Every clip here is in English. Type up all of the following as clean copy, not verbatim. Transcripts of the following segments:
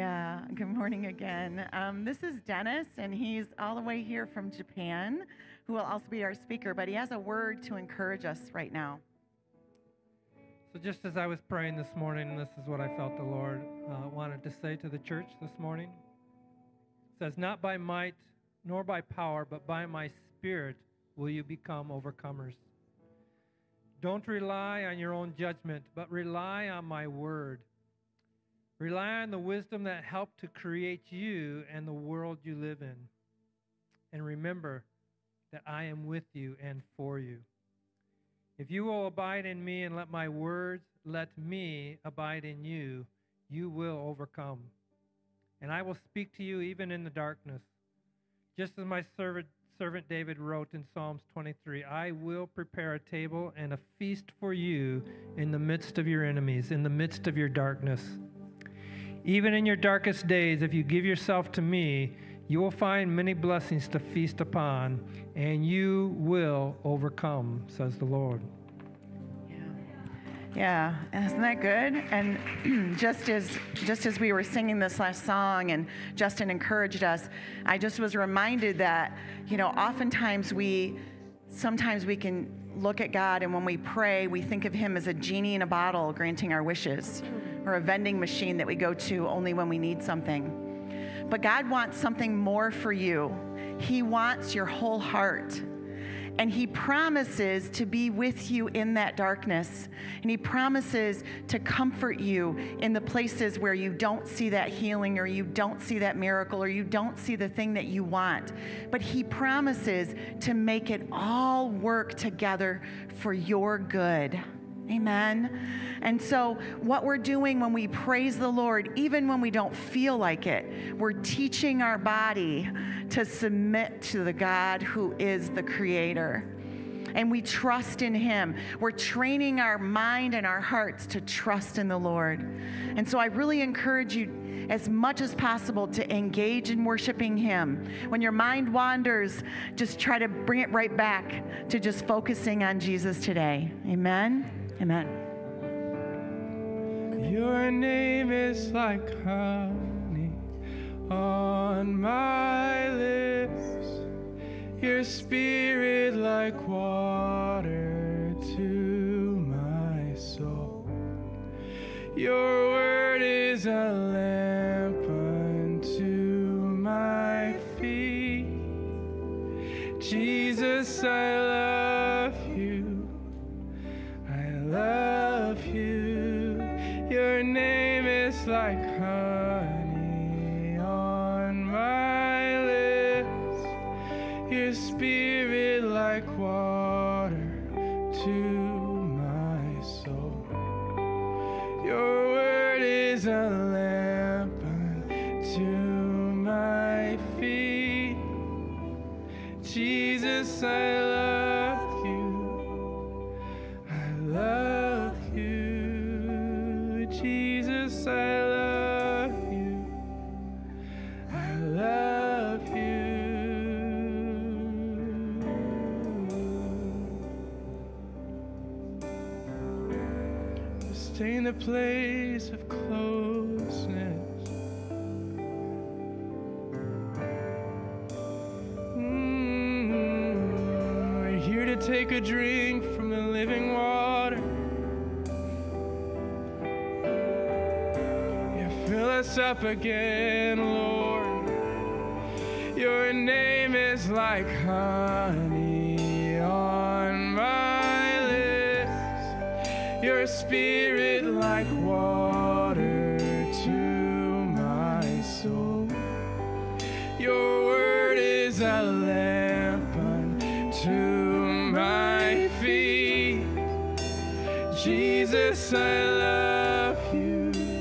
Yeah, good morning again. This is Dennis, and he's all the way here from Japan, who will also be our speaker, but he has a word to encourage us right now. So just as I was praying this morning, this is what I felt the Lord wanted to say to the church this morning. It says, "Not by might nor by power, but by my Spirit will you become overcomers. Don't rely on your own judgment, but rely on my word. Rely on the wisdom that helped to create you and the world you live in. And remember that I am with you and for you. If you will abide in me and let my words, let me abide in you, you will overcome. And I will speak to you even in the darkness. Just as my servant David wrote in Psalms 23, I will prepare a table and a feast for you in the midst of your enemies, in the midst of your darkness. Even in your darkest days, if you give yourself to me, you will find many blessings to feast upon, and you will overcome, says the Lord." Yeah, isn't that good? And just as we were singing this last song and Justin encouraged us, I just was reminded that, oftentimes sometimes we can look at God, and when we pray, we think of him as a genie in a bottle granting our wishes, or a vending machine that we go to only when we need something. But God wants something more for you. He wants your whole heart. And he promises to be with you in that darkness. And he promises to comfort you in the places where you don't see that healing, or you don't see that miracle, or you don't see the thing that you want. But he promises to make it all work together for your good. Amen. And so what we're doing when we praise the Lord, even when we don't feel like it, we're teaching our body to submit to the God who is the creator. And we trust in him. We're training our mind and our hearts to trust in the Lord. And so I really encourage you as much as possible to engage in worshiping him. When your mind wanders, just try to bring it right back to just focusing on Jesus today. Amen. Amen. Your name is like honey on my lips, your spirit like water to my soul. Your word is a lamp unto my feet. Jesus, I love you. Love you. Your name is like honey on my lips, your spirit like water to my soul. Your word is a lamp unto my feet. Jesus, I love you. Love you, Jesus, I love you, I love you. Stay in the place of closeness. We're here to take a drink from the living water. Fill us up again, Lord. Your name is like honey on my lips, your spirit like water to my soul. Your word is a lamp unto my feet. Jesus, I love you.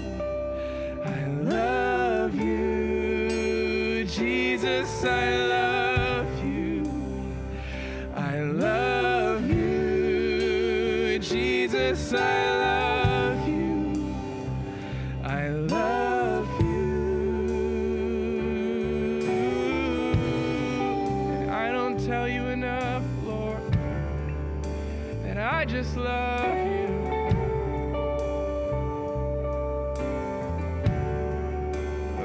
Jesus, I love you. I love you. Jesus, I love you. I love you. And I don't tell you enough, Lord, that I just love you.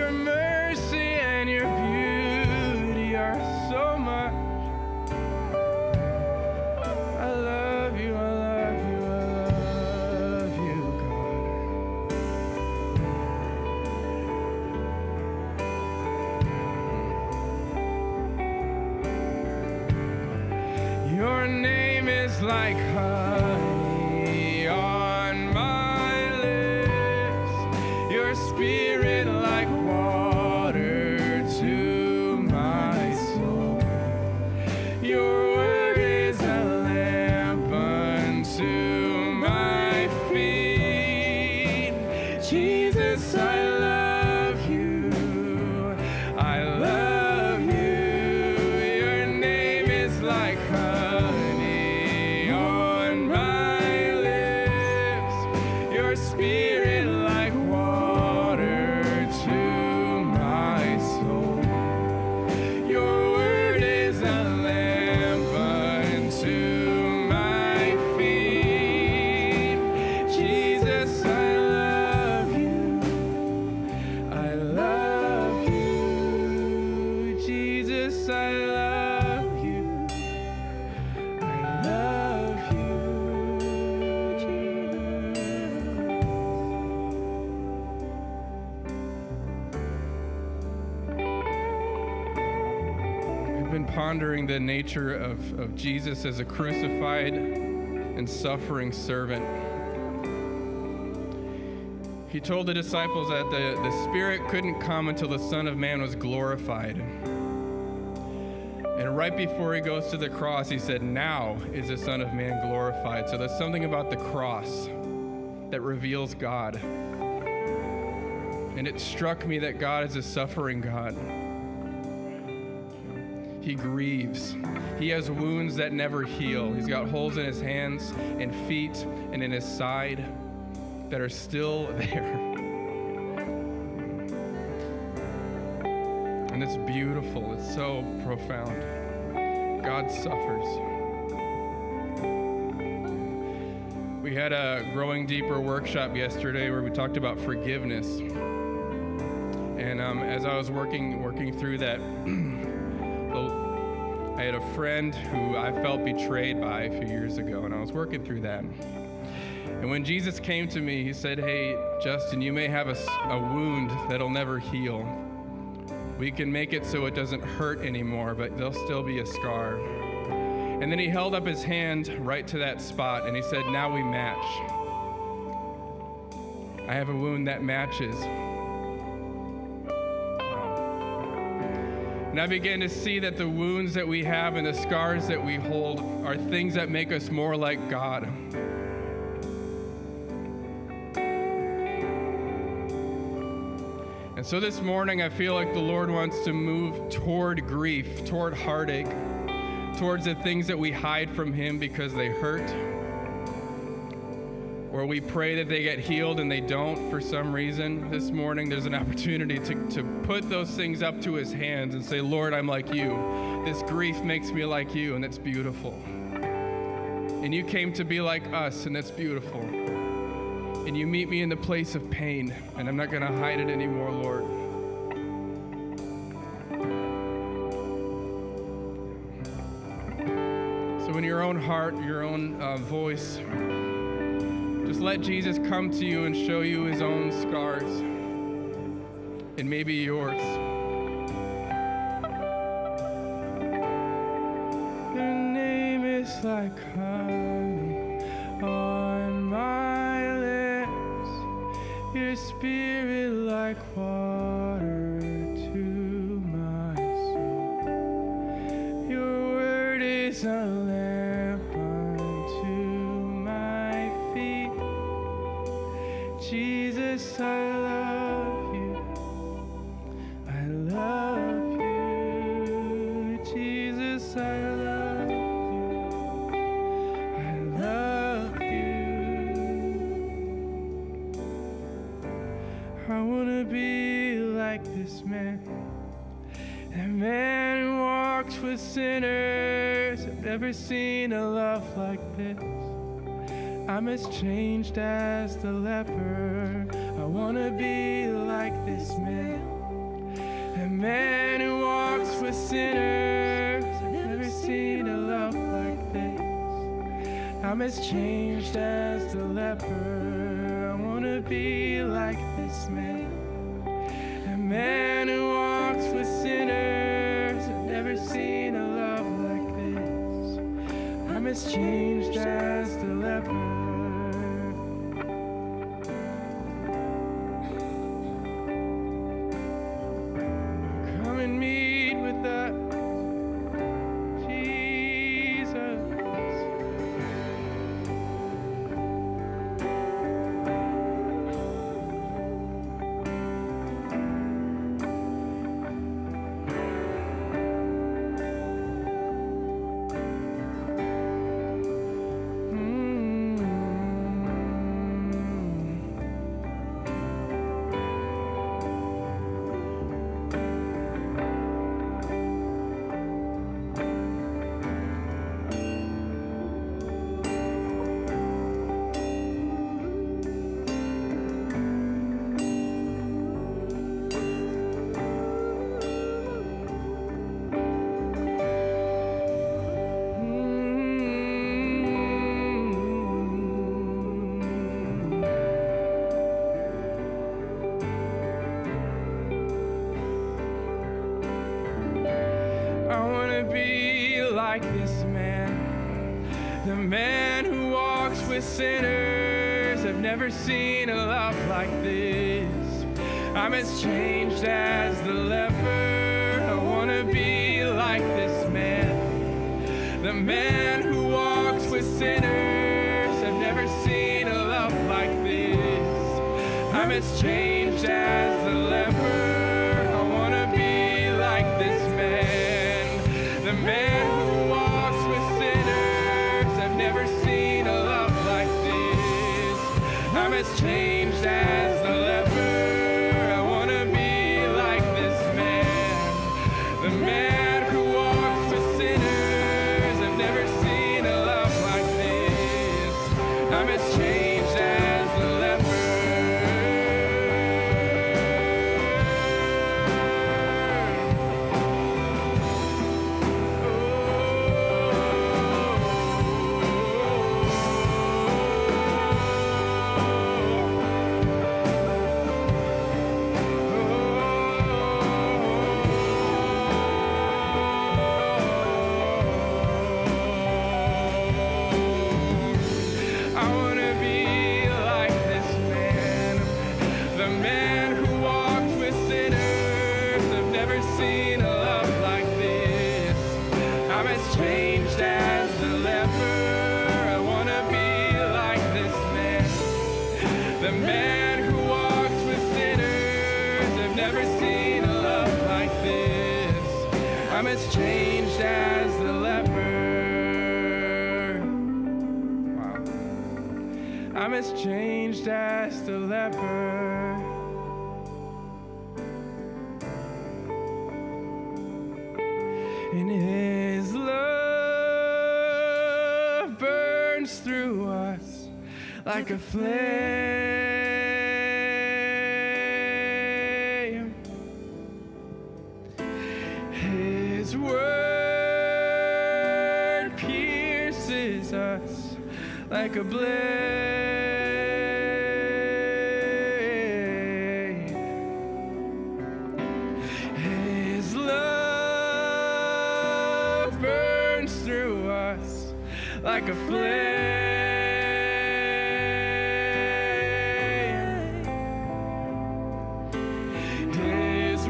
Your mercy and your beauty are so much. I love you, I love you, I love you, God. Your name is like honey on my lips. Your spirit like water to my soul. Your word is a lamp unto my feet. Jesus, I love you. I love you. Your name is like honey on my lips. Your spirit like water to my soul. Your word is a lamp unto my feet. Jesus, I love you. I love you. Jesus, I love you. I love you. I've been pondering the nature of Jesus as a crucified and suffering servant. He told the disciples that the Spirit couldn't come until the Son of Man was glorified. And right before he goes to the cross, he said, "Now is the Son of Man glorified." So there's something about the cross that reveals God. And it struck me that God is a suffering God. He grieves. He has wounds that never heal. He's got holes in his hands and feet and in his side that are still there. And it's beautiful. It's so profound. God suffers. We had a Growing Deeper workshop yesterday where we talked about forgiveness. And as I was working through that, I had a friend who I felt betrayed by a few years ago, and I was working through that. And when Jesus came to me, he said, "Hey, Justin, you may have a wound that'll never heal. We can make it so it doesn't hurt anymore, but there'll still be a scar." And then he held up his hand right to that spot, and he said, "Now we match. I have a wound that matches." And I began to see that the wounds that we have and the scars that we hold are things that make us more like God. And so this morning, I feel like the Lord wants to move toward grief, toward heartache, towards the things that we hide from Him because they hurt, or we pray that they get healed and they don't for some reason. This morning, there's an opportunity to put those things up to His hands and say, "Lord, I'm like you. This grief makes me like you, and it's beautiful. And you came to be like us, and that's beautiful. And you meet me in the place of pain, and I'm not going to hide it anymore, Lord." So in your own heart, your own voice, just let Jesus come to you and show you His own scars, and maybe yours. Your name is like honey on my lips, your spirit like water to my soul. Your word is a lamp unto my feet. Jesus, I love you. I love you. Jesus, I love you. I love you. I want to be like this man. That man who walks with sinners. I've never seen a love like this. I'm as changed as the leper. I want to be like this man. man who walks with sinners. I've never seen a love like this. I'm as changed as the leper. I want to be like this man. A man who walks with sinners. I've never seen a love like this. I'm as changed as the leper. Come and meet with us, Jesus. Sinners, I've never seen a love like this. I'm as changed as the leper. I want to be like this man. The man who walks with sinners. I've never seen a love like this. I'm as changed as the leper. I want to be like this man. The man who walks with sinners. I've never seen a love like this. I'm as changed as the leper. I want to be like this man. The man who walks with sinners. I've never seen a love like this. I'm as changed as the leper. I'm as changed as the leper. Wow. I'm as changed as the leper. And his love burns through us like a flame. His word pierces us like a blade. His love burns through us like a flame. His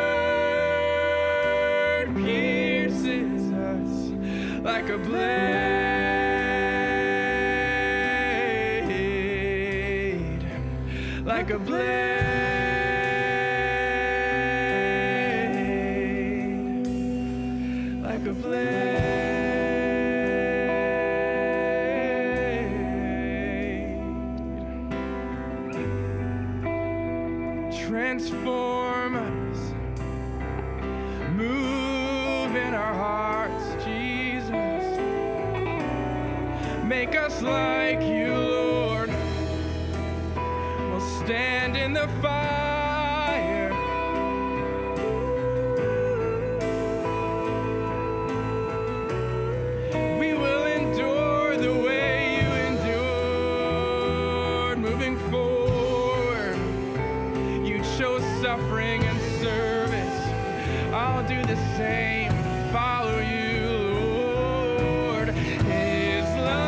word pierces us like a blade, like a blade, like a blade. Transform us, move in our hearts, Jesus. Make us like you, Lord. We'll stand in the fire. offering and service. I'll do the same, follow you, Lord. His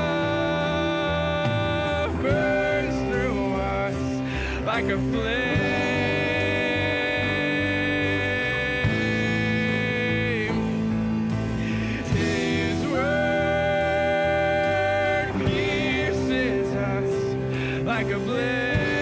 love burns through us like a flame. His word pierces us like a blade.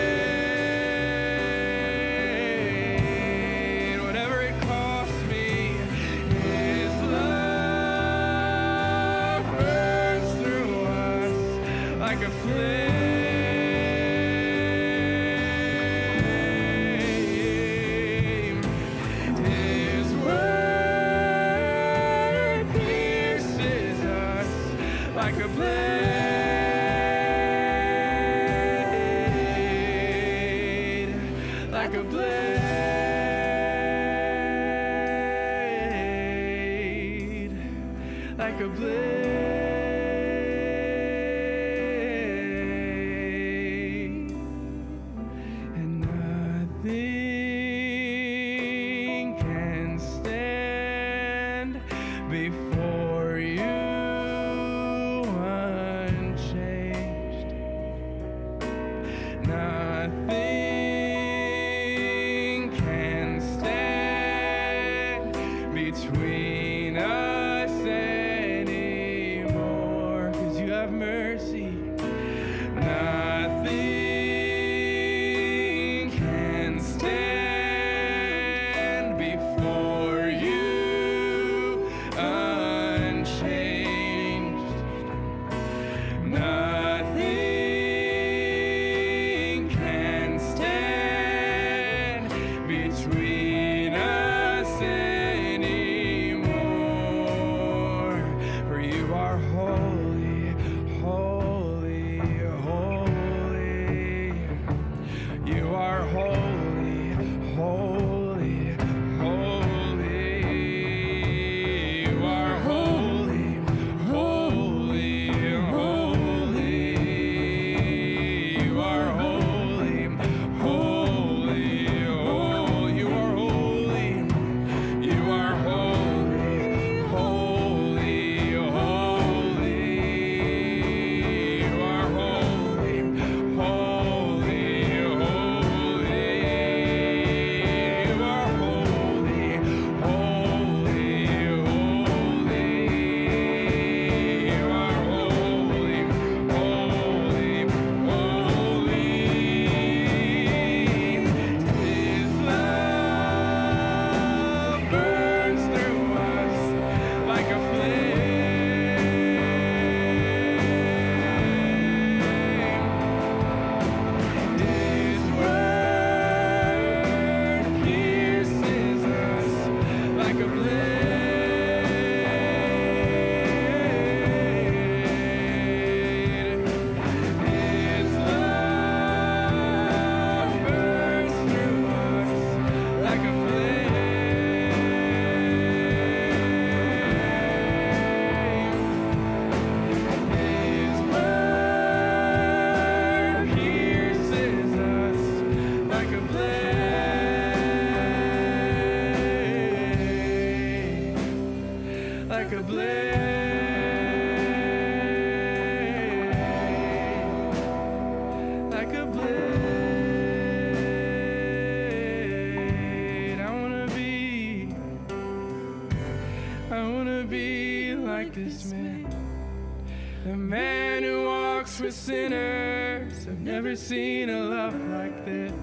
Sinners, I've never seen a love like this.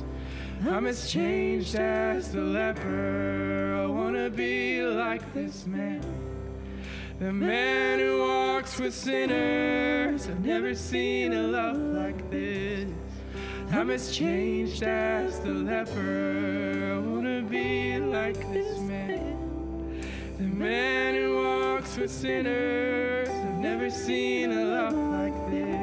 I'm as changed as the leper. I wanna be like this man, the man who walks with sinners. I've never seen a love like this. I'm as changed as the leper. I wanna be like this man, the man who walks with sinners. I've never seen a love like this.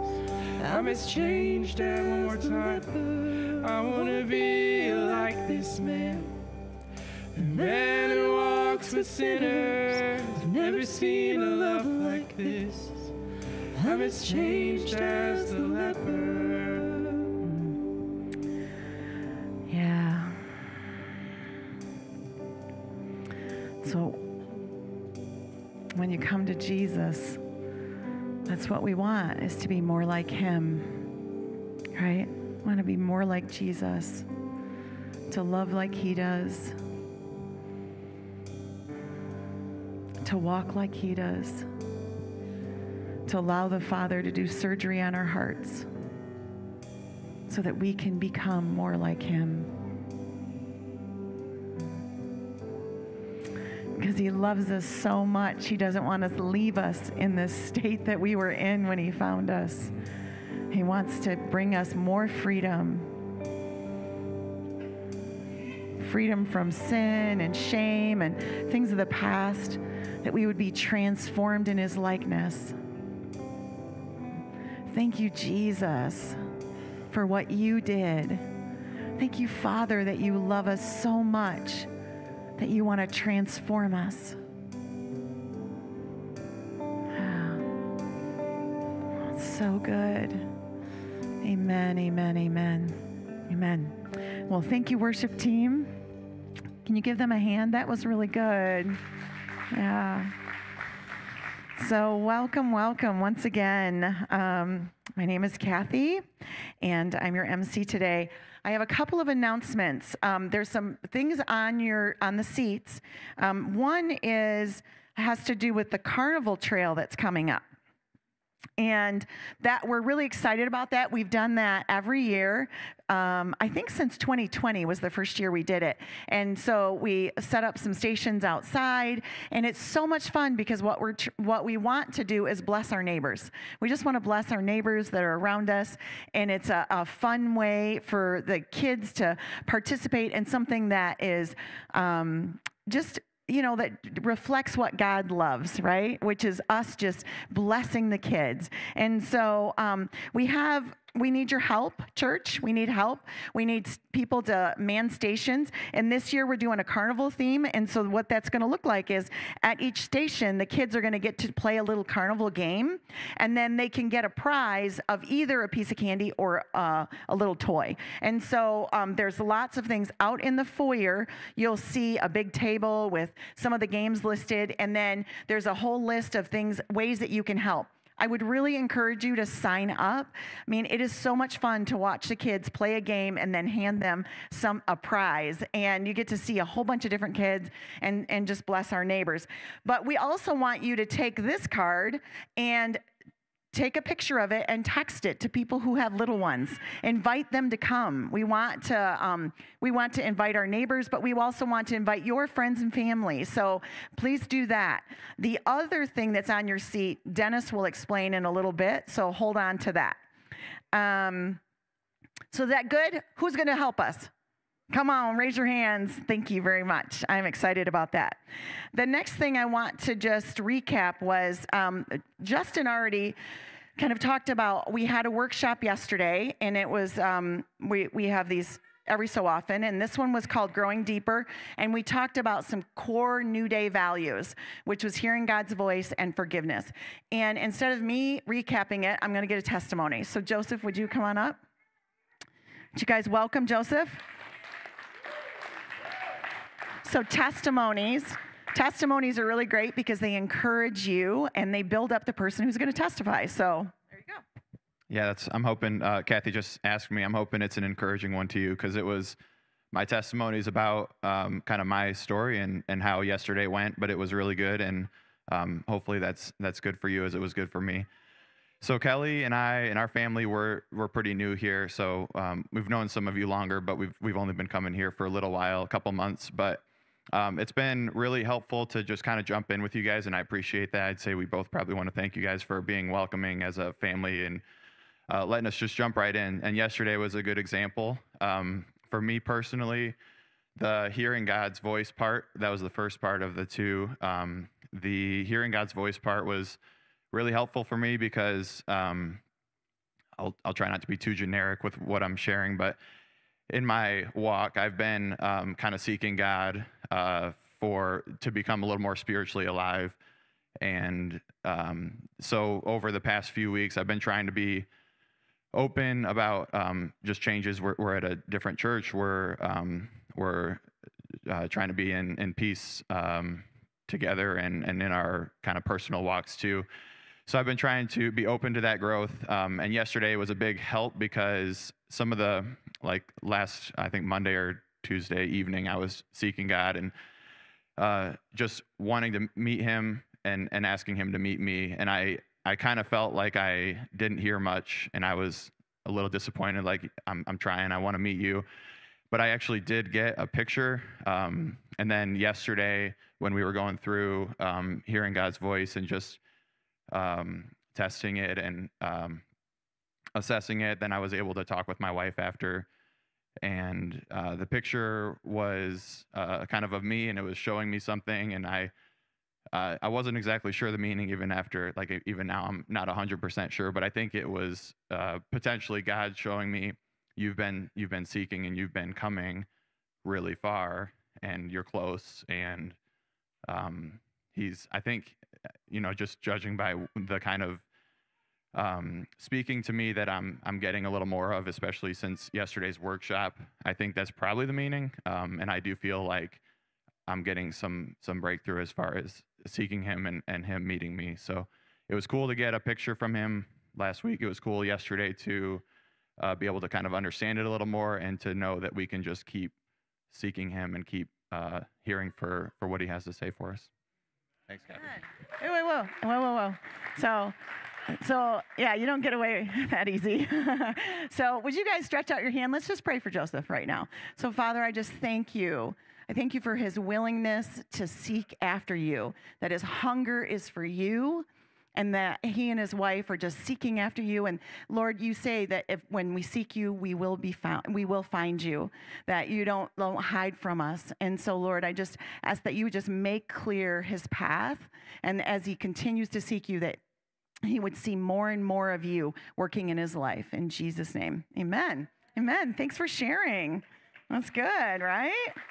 I'm as changed as, one more time. I wanna be like this man, the man who walks with sinners. I've never seen a love like this. I'm as changed as the leper. Yeah. So when you come to Jesus, that's what we want, is to be more like him, right? We want to be more like Jesus, to love like he does, to walk like he does, to allow the Father to do surgery on our hearts so that we can become more like him. Because he loves us so much, he doesn't want us to leave us in this state that we were in when he found us. He wants to bring us more freedom. Freedom from sin and shame and things of the past, that we would be transformed in his likeness. Thank you, Jesus, for what you did. Thank you, Father, that you love us so much, that you want to transform us. Oh, it's so good. Amen, amen, amen, amen. Well, thank you, worship team. Can you give them a hand? That was really good. Yeah. So welcome once again. My name is Kathy, and I'm your MC today. I have a couple of announcements. There's some things on the seats. One has to do with the carnival trail that's coming up. And that we're really excited about that. We've done that every year. I think since 2020 was the first year we did it. And so we set up some stations outside, and it's so much fun because what we want to do is bless our neighbors. We just want to bless our neighbors that are around us, and it's a fun way for the kids to participate in something that is that reflects what God loves, right? Which is us just blessing the kids. And so we need your help, church. We need help. We need people to man stations. And this year we're doing a carnival theme. And so what that's going to look like is at each station, the kids are going to get to play a little carnival game. And then they can get a prize of either a piece of candy or a little toy. And so there's lots of things out in the foyer. You'll see a big table with some of the games listed. And then there's a whole list of ways that you can help. I would really encourage you to sign up. I mean, it is so much fun to watch the kids play a game and then hand them a prize. And you get to see a whole bunch of different kids and just bless our neighbors. But we also want you to take this card and take a picture of it and text it to people who have little ones. Invite them to come. We want to invite our neighbors, but we also want to invite your friends and family. So please do that. The other thing that's on your seat, Dennis will explain in a little bit, so hold on to that. So is that good? Who's going to help us? Come on, raise your hands. Thank you very much. I'm excited about that. The next thing I want to just recap was Justin already kind of talked about, we had a workshop yesterday, and it was, we have these every so often, and this one was called Growing Deeper, and we talked about some core New Day values, which was hearing God's voice and forgiveness. And instead of me recapping it, I'm going to get a testimony. So Joseph, would you come on up? Would you guys welcome Joseph? So testimonies are really great because they encourage you and they build up the person who's going to testify. So there you go. Yeah, I'm hoping, Kathy just asked me, I'm hoping it's an encouraging one to you, because it was, my testimony is about kind of my story and how yesterday went, but it was really good, and hopefully that's good for you as it was good for me. So Kelly and I and our family, we're pretty new here, so we've known some of you longer, but we've only been coming here for a little while, a couple months, but it's been really helpful to just kind of jump in with you guys, and I appreciate that. I'd say we both probably want to thank you guys for being welcoming as a family and letting us just jump right in. And yesterday was a good example. For me personally, the hearing God's voice part, that was the first part of the two. The hearing God's voice part was really helpful for me because I'll try not to be too generic with what I'm sharing, but in my walk, I've been kind of seeking God to become a little more spiritually alive. And so over the past few weeks, I've been trying to be open about just changes. We're at a different church. We're trying to be in peace together and in our kind of personal walks too. So I've been trying to be open to that growth. And yesterday was a big help because some of the, like last, I think Monday or Tuesday evening, I was seeking God and just wanting to meet him and asking him to meet me. And I kind of felt like I didn't hear much, and I was a little disappointed, like I'm trying, I want to meet you. But I actually did get a picture. And then yesterday when we were going through hearing God's voice and just testing it and assessing it, then I was able to talk with my wife after. And the picture was kind of me, and it was showing me something, and I wasn't exactly sure the meaning even after, like even now I'm not 100% sure, but I think it was potentially God showing me you've been seeking and you've been coming really far and you're close. And he's, I think, just judging by the kind of speaking to me that I'm getting a little more of, especially since yesterday's workshop, I think that's probably the meaning. And I do feel like I'm getting some breakthrough as far as seeking him and him meeting me. So it was cool to get a picture from him last week. It was cool yesterday to be able to kind of understand it a little more and to know that we can just keep seeking him and keep hearing for what he has to say for us. Thanks, Kathy. Whoa. So yeah, you don't get away that easy. So would you guys stretch out your hand? Let's just pray for Joseph right now. So Father, I just thank you. I thank you for his willingness to seek after you, that his hunger is for you, and that he and his wife are just seeking after you. And Lord, you say that when we seek you, we will be found, we will find you, that you don't hide from us. And so Lord, I just ask that you would just make clear his path. And as he continues to seek you, that he would see more and more of you working in his life. In Jesus' name, amen. Amen. Thanks for sharing. That's good, right?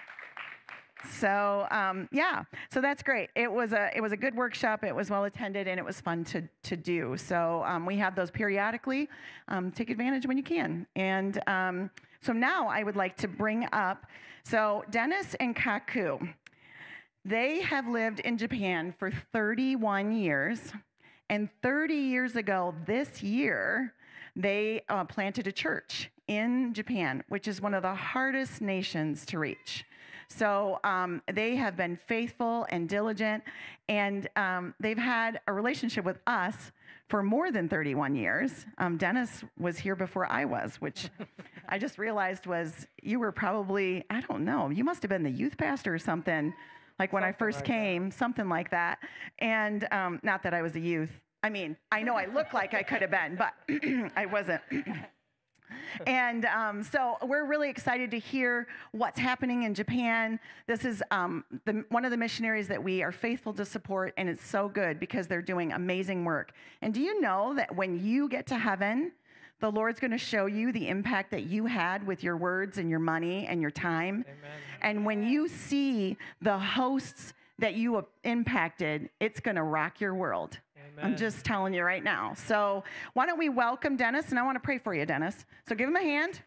So so that's great. It was a good workshop. It was well attended, and it was fun to do. So we have those periodically. Take advantage when you can. And so now I would like to bring up, so Dennis and Kaku, they have lived in Japan for 31 years. And 30 years ago this year, they planted a church in Japan, which is one of the hardest nations to reach. So they have been faithful and diligent, and they've had a relationship with us for more than 31 years. Dennis was here before I was, which I just realized was, you were probably, I don't know, you must have been the youth pastor or something, like when I first came, something like that. And not that I was a youth. I mean, I know I look like I could have been, but I wasn't. And so we're really excited to hear what's happening in Japan. This is one of the missionaries that we are faithful to support, and it's so good because they're doing amazing work. And do you know that when you get to heaven, the Lord's going to show you the impact that you had with your words and your money and your time? Amen. And when you see the hosts that you impacted, it's going to rock your world. Amen. I'm just telling you right now. So why don't we welcome Dennis, and I want to pray for you, Dennis. So give him a hand.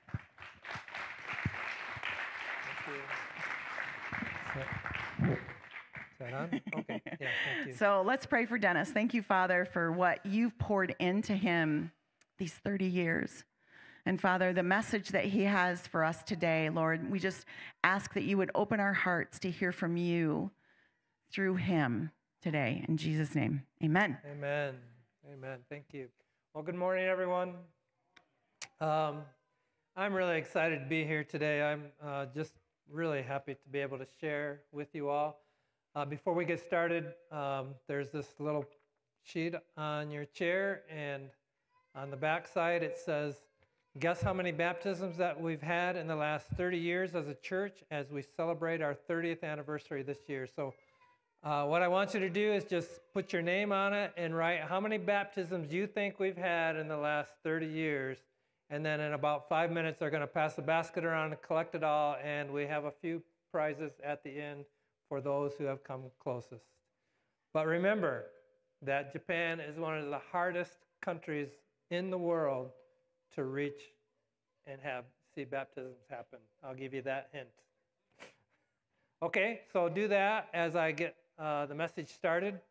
Is that on? Okay. Yeah, thank you. So let's pray for Dennis. Thank you, Father, for what you've poured into him these 30 years. And Father, the message that he has for us today, Lord, we just ask that you would open our hearts to hear from you through him today. In Jesus' name, amen. Amen. Amen. Thank you. Well, good morning, everyone. I'm really excited to be here today. I'm just really happy to be able to share with you all. Before we get started, there's this little sheet on your chair, and on the back side it says, guess how many baptisms that we've had in the last 30 years as a church as we celebrate our 30th anniversary this year. So what I want you to do is just put your name on it and write how many baptisms you think we've had in the last 30 years. And then in about 5 minutes, they're going to pass the basket around and collect it all. And we have a few prizes at the end for those who have come closest. But remember that Japan is one of the hardest countries in the world to reach and see baptisms happen. I'll give you that hint. Okay, so do that as I get the message started.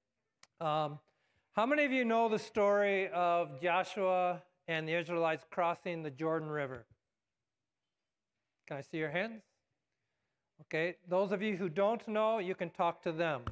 How many of you know the story of Joshua and the Israelites crossing the Jordan River? Can I see your hands? Okay, those of you who don't know, you can talk to them.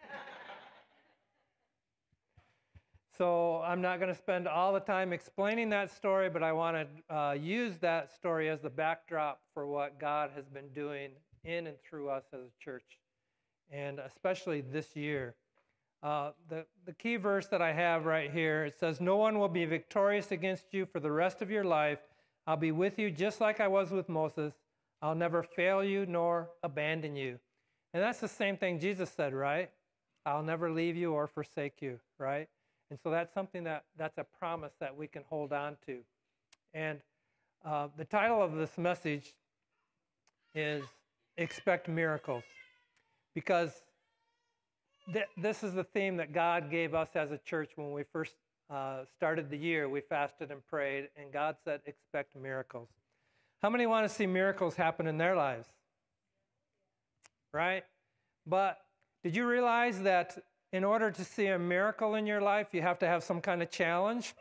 So I'm not going to spend all the time explaining that story, but I want to use that story as the backdrop for what God has been doing in and through us as a church, and especially this year. The key verse that I have right here, it says, "No one will be victorious against you for the rest of your life. I'll be with you just like I was with Moses. I'll never fail you nor abandon you." And that's the same thing Jesus said, right? I'll never leave you or forsake you, right? And so that's something that's a promise that we can hold on to. And the title of this message is Expect Miracles, because this is the theme that God gave us as a church when we first started the year. We fasted and prayed, and God said, expect miracles. How many want to see miracles happen in their lives? Right? But did you realize that in order to see a miracle in your life, you have to have some kind of challenge?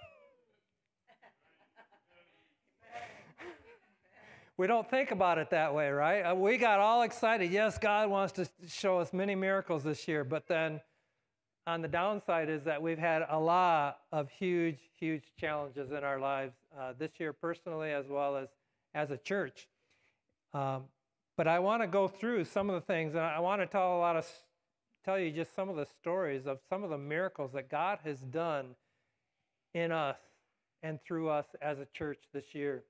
We don't think about it that way, right? We got all excited. Yes, God wants to show us many miracles this year, but then on the downside is that we've had a lot of huge, huge challenges in our lives this year personally as well as a church. But I want to go through some of the things, and I want to tell you just some of the stories of some of the miracles that God has done in us and through us as a church this year.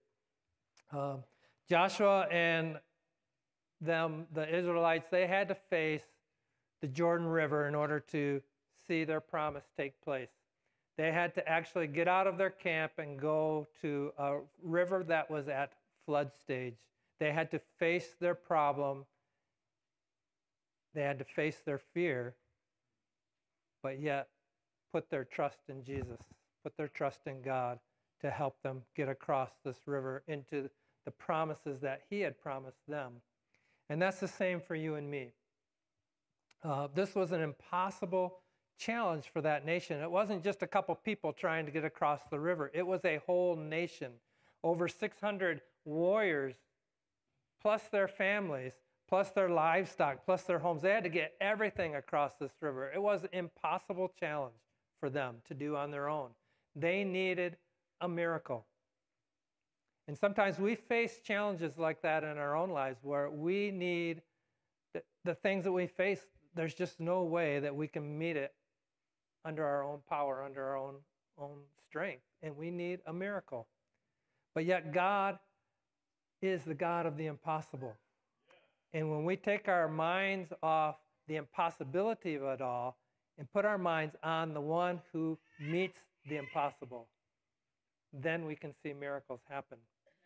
Joshua and the Israelites, they had to face the Jordan River in order to see their promise take place. They had to actually get out of their camp and go to a river that was at flood stage. They had to face their problem. They had to face their fear, but yet put their trust in Jesus, put their trust in God to help them get across this river into the promises that He had promised them. And that's the same for you and me. This was an impossible challenge for that nation. It wasn't just a couple people trying to get across the river. It was a whole nation, over 600 warriors, plus their families, plus their livestock, plus their homes. They had to get everything across this river. It was an impossible challenge for them to do on their own. They needed a miracle. And sometimes we face challenges like that in our own lives where we need the things that we face. There's just no way that we can meet it under our own power, under our own strength. And we need a miracle. But yet God is the God of the impossible. And when we take our minds off the impossibility of it all and put our minds on the one who meets the impossible, then we can see miracles happen.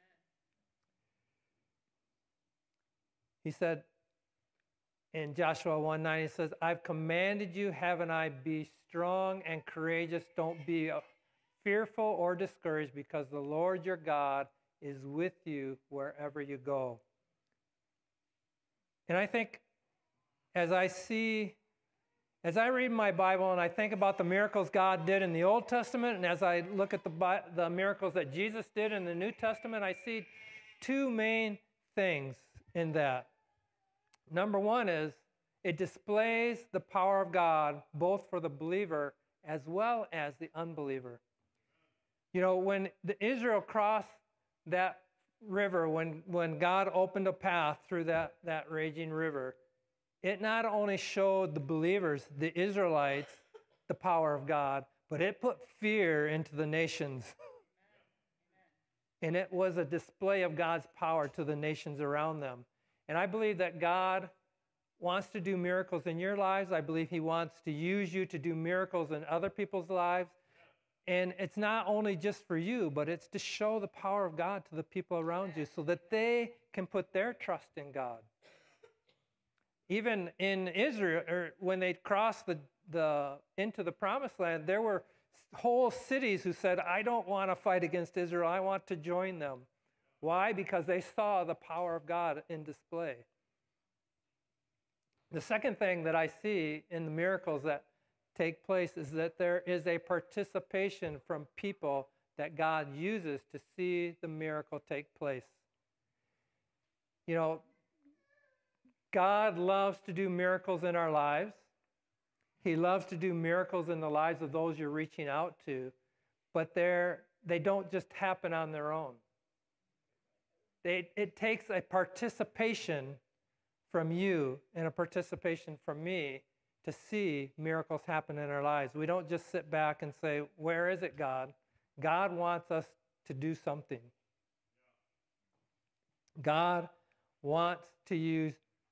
He said in Joshua 1:9, he says, "I've commanded you, haven't I? Be strong and courageous. Don't be fearful or discouraged, because the Lord your God is with you wherever you go." And I think as I read my Bible and I think about the miracles God did in the Old Testament, and as I look at the miracles that Jesus did in the New Testament, I see two main things in that. Number one is it displays the power of God both for the believer as well as the unbeliever. You know, when Israel crossed that river, when God opened a path through that raging river, it not only showed the believers, the Israelites, the power of God, but it put fear into the nations. And it was a display of God's power to the nations around them. And I believe that God wants to do miracles in your lives. I believe He wants to use you to do miracles in other people's lives. And it's not only just for you, but it's to show the power of God to the people around you so that they can put their trust in God. Even in Israel, or when they crossed into the promised land, there were whole cities who said, "I don't want to fight against Israel. I want to join them." Why? Because they saw the power of God in display. The second thing that I see in the miracles that take place is that there is a participation from people that God uses to see the miracle take place. You know, God loves to do miracles in our lives. He loves to do miracles in the lives of those you're reaching out to, but they don't just happen on their own. It takes a participation from you and a participation from me to see miracles happen in our lives. We don't just sit back and say, where is it, God? God wants us to do something. God wants to use,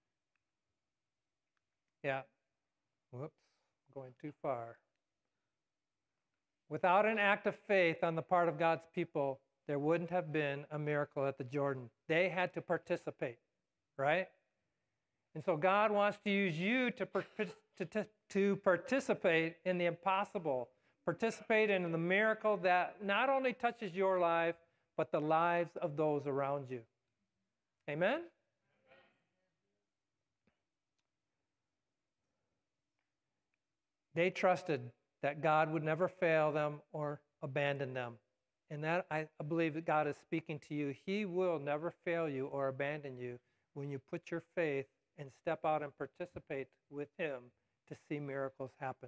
going too far. Without an act of faith on the part of God's people, there wouldn't have been a miracle at the Jordan. They had to participate, right? And so God wants to use you to participate in the impossible, participate in the miracle that not only touches your life, but the lives of those around you. Amen? They trusted that God would never fail them or abandon them. And that I believe that God is speaking to you. He will never fail you or abandon you when you put your faith and step out and participate with Him to see miracles happen.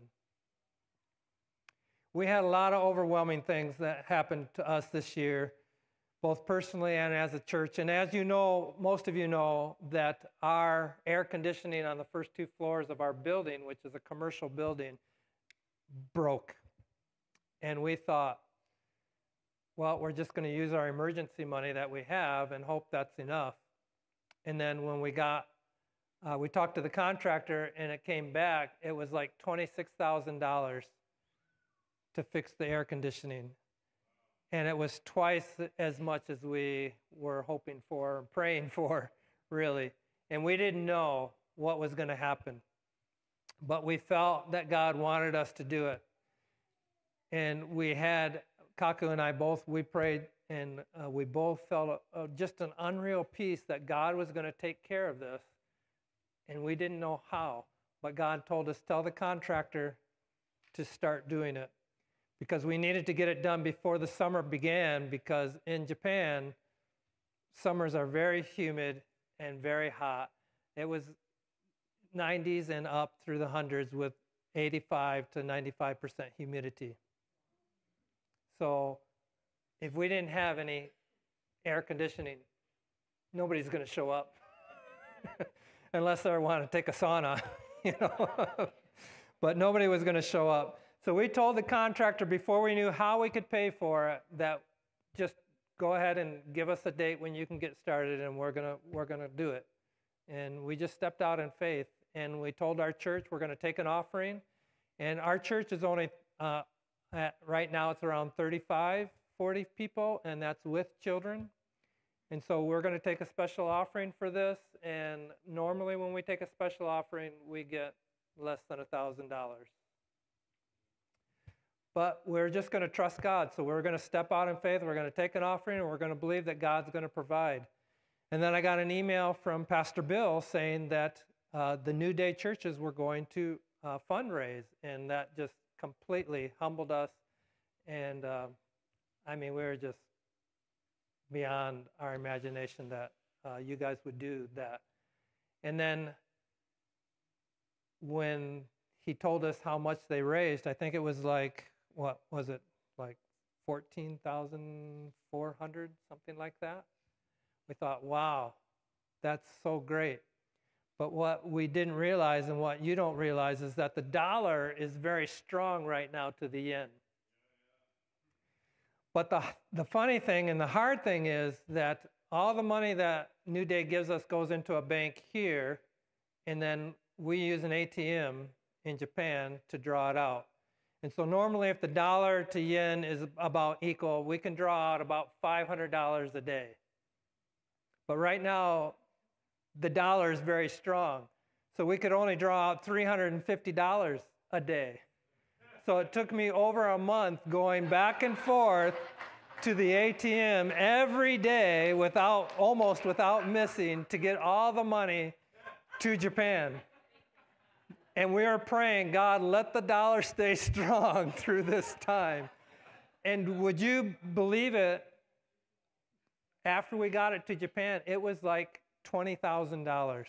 We had a lot of overwhelming things that happened to us this year, both personally and as a church. And as you know, most of you know that our air conditioning on the first 2 floors of our building, which is a commercial building, broke. And we thought, well, we're just going to use our emergency money that we have and hope that's enough. And then when we talked to the contractor and it came back, it was like $26,000 to fix the air conditioning. And it was twice as much as we were hoping for and praying for, really. And we didn't know what was going to happen. But we felt that God wanted us to do it. And we had, Kaku and I both, we prayed, and we both felt just an unreal peace that God was going to take care of this. And we didn't know how. But God told us, tell the contractor to start doing it. Because we needed to get it done before the summer began, because in Japan, summers are very humid and very hot. It was 90s and up through the hundreds with 85 to 95% humidity. So if we didn't have any air conditioning, nobody's going to show up unless they want to take a sauna, you know. But nobody was going to show up. So we told the contractor before we knew how we could pay for it that just go ahead and give us a date when you can get started, and we're gonna do it. And we just stepped out in faith, and we told our church we're going to take an offering. And our church is only right now it's around 35, 40 people, and that's with children. And so we're going to take a special offering for this. And normally when we take a special offering, we get less than $1,000. But we're just going to trust God. So we're going to step out in faith. We're going to take an offering, and we're going to believe that God's going to provide. And then I got an email from Pastor Bill saying that the New Day churches were going to fundraise, and that just completely humbled us. And we were just beyond our imagination that you guys would do that. And then when he told us how much they raised, I think it was like, what was it, like 14,400, something like that? We thought, wow, that's so great. But what we didn't realize, and what you don't realize, is that the dollar is very strong right now to the yen. But the funny thing and the hard thing is that all the money that New Day gives us goes into a bank here, and then we use an ATM in Japan to draw it out. And so normally if the dollar to yen is about equal, we can draw out about $500 a day. But right now, the dollar is very strong. So we could only draw out $350 a day. So it took me over a month going back and forth to the ATM every day almost without missing, to get all the money to Japan. And we are praying, God, let the dollar stay strong through this time. And would you believe it? After we got it to Japan, it was like $20,000.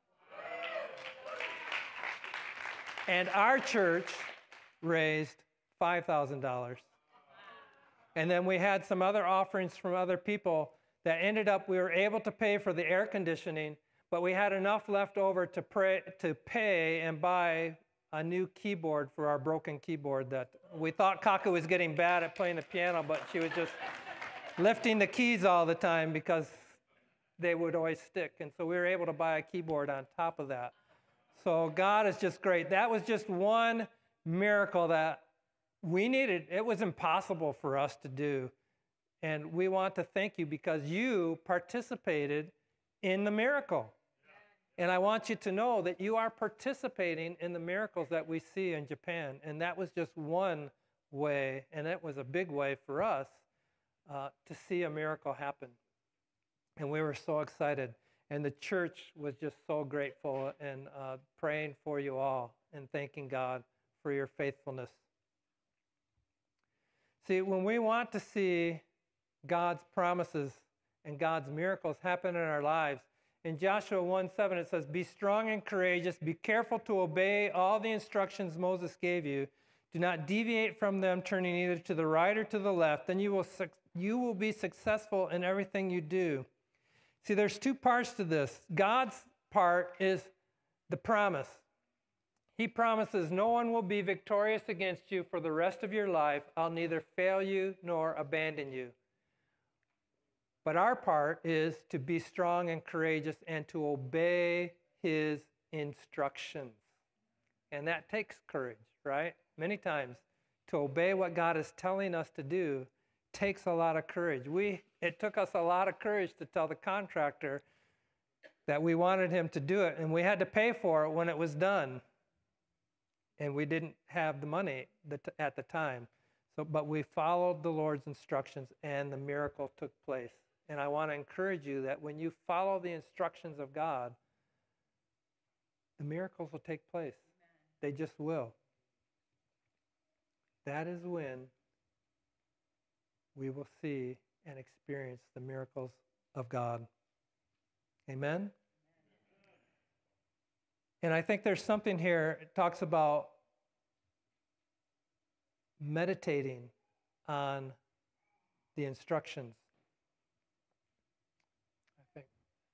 And our church raised $5,000. And then we had some other offerings from other people that ended up, we were able to pay for the air conditioning, but we had enough left over to pay and buy a new keyboard for our broken keyboard that we thought Kaku was getting bad at playing the piano, but she was just lifting the keys all the time because they would always stick. And so we were able to buy a keyboard on top of that. So God is just great. That was just one miracle that we needed. It was impossible for us to do. And we want to thank you because you participated in the miracle. And I want you to know that you are participating in the miracles that we see in Japan. And that was just one way, and it was a big way for us to see a miracle happen. And we were so excited. And the church was just so grateful and praying for you all and thanking God for your faithfulness. See, when we want to see God's promises and God's miracles happen in our lives, in Joshua 1:7 it says, "Be strong and courageous, be careful to obey all the instructions Moses gave you. Do not deviate from them, turning either to the right or to the left. Then you will be successful in everything you do." See, there's two parts to this. God's part is the promise. He promises, no one will be victorious against you for the rest of your life. I'll neither fail you nor abandon you. But our part is to be strong and courageous and to obey his instructions. And that takes courage, right? Many times, to obey what God is telling us to do takes a lot of courage. It took us a lot of courage to tell the contractor that we wanted him to do it, and we had to pay for it when it was done. And we didn't have the money at the time. But we followed the Lord's instructions, and the miracle took place. And I want to encourage you that when you follow the instructions of God, the miracles will take place. They just will. That is when we will see and experience the miracles of God. Amen? And I think there's something here, it talks about meditating on the instructions. I think.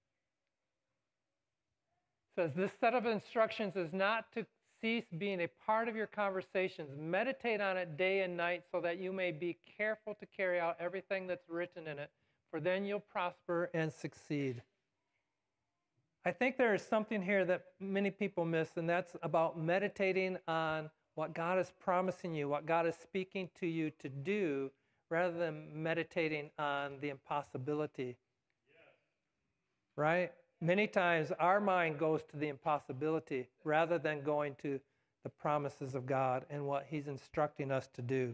It says, this set of instructions is not to cease being a part of your conversations. Meditate on it day and night so that you may be careful to carry out everything that's written in it, for then you'll prosper and succeed. I think there is something here that many people miss, and that's about meditating on what God is promising you, what God is speaking to you to do, rather than meditating on the impossibility. Yes. Right? Many times our mind goes to the impossibility rather than going to the promises of God and what he's instructing us to do.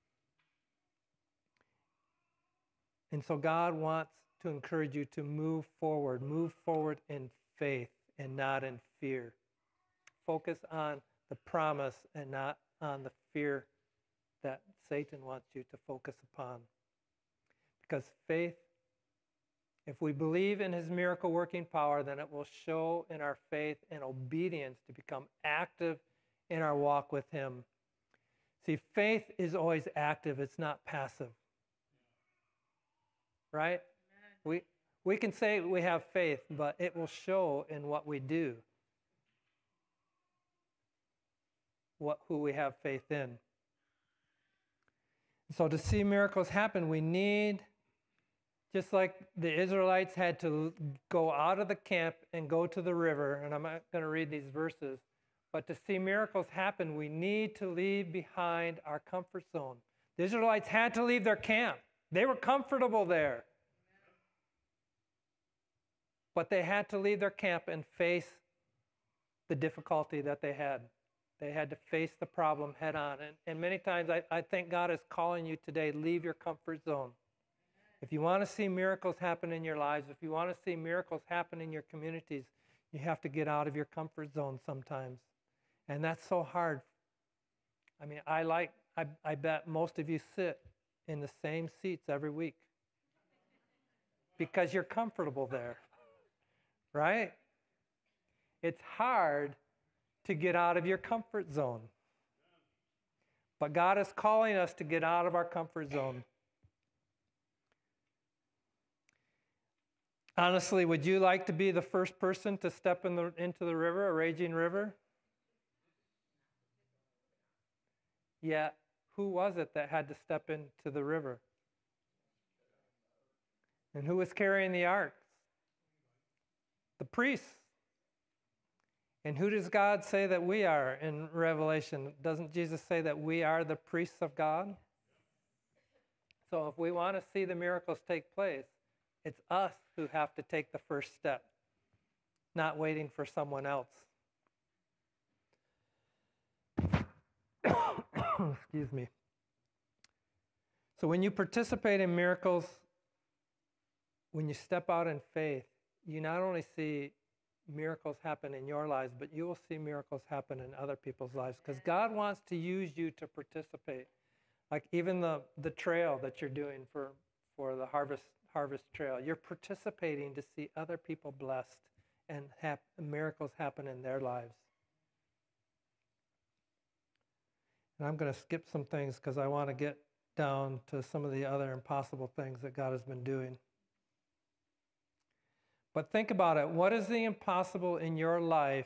And so God wants to encourage you to move forward in faith and not in fear. Focus on the promise and not on the fear that Satan wants you to focus upon. Because faith, if we believe in his miracle working power, then it will show in our faith and obedience to become active in our walk with him. See, faith is always active, it's not passive. Right? We can say we have faith, but it will show in what we do, who we have faith in. So to see miracles happen, we need, just like the Israelites had to go out of the camp and go to the river, and I'm not going to read these verses, but to see miracles happen, we need to leave behind our comfort zone. The Israelites had to leave their camp. They were comfortable there. But they had to leave their camp and face the difficulty that they had. They had to face the problem head on. And many times I think God is calling you today, leave your comfort zone. If you want to see miracles happen in your lives, if you want to see miracles happen in your communities, you have to get out of your comfort zone sometimes And that's so hard. I mean, I bet most of you sit in the same seats every week because you're comfortable there, right? It's hard to get out of your comfort zone. But God is calling us to get out of our comfort zone. Honestly, would you like to be the first person to step into the river, a raging river? Yet, who was it that had to step into the river? And who was carrying the ark? The priests. And who does God say that we are in Revelation? Doesn't Jesus say that we are the priests of God? So if we want to see the miracles take place, it's us who have to take the first step, not waiting for someone else. Excuse me. So when you participate in miracles, when you step out in faith, you not only see miracles happen in your lives, but you will see miracles happen in other people's lives because God wants to use you to participate. Like even the trail that you're doing for the harvest trail, you're participating to see other people blessed and miracles happen in their lives. And I'm going to skip some things because I want to get down to some of the other impossible things that God has been doing. But think about it. What is the impossible in your life?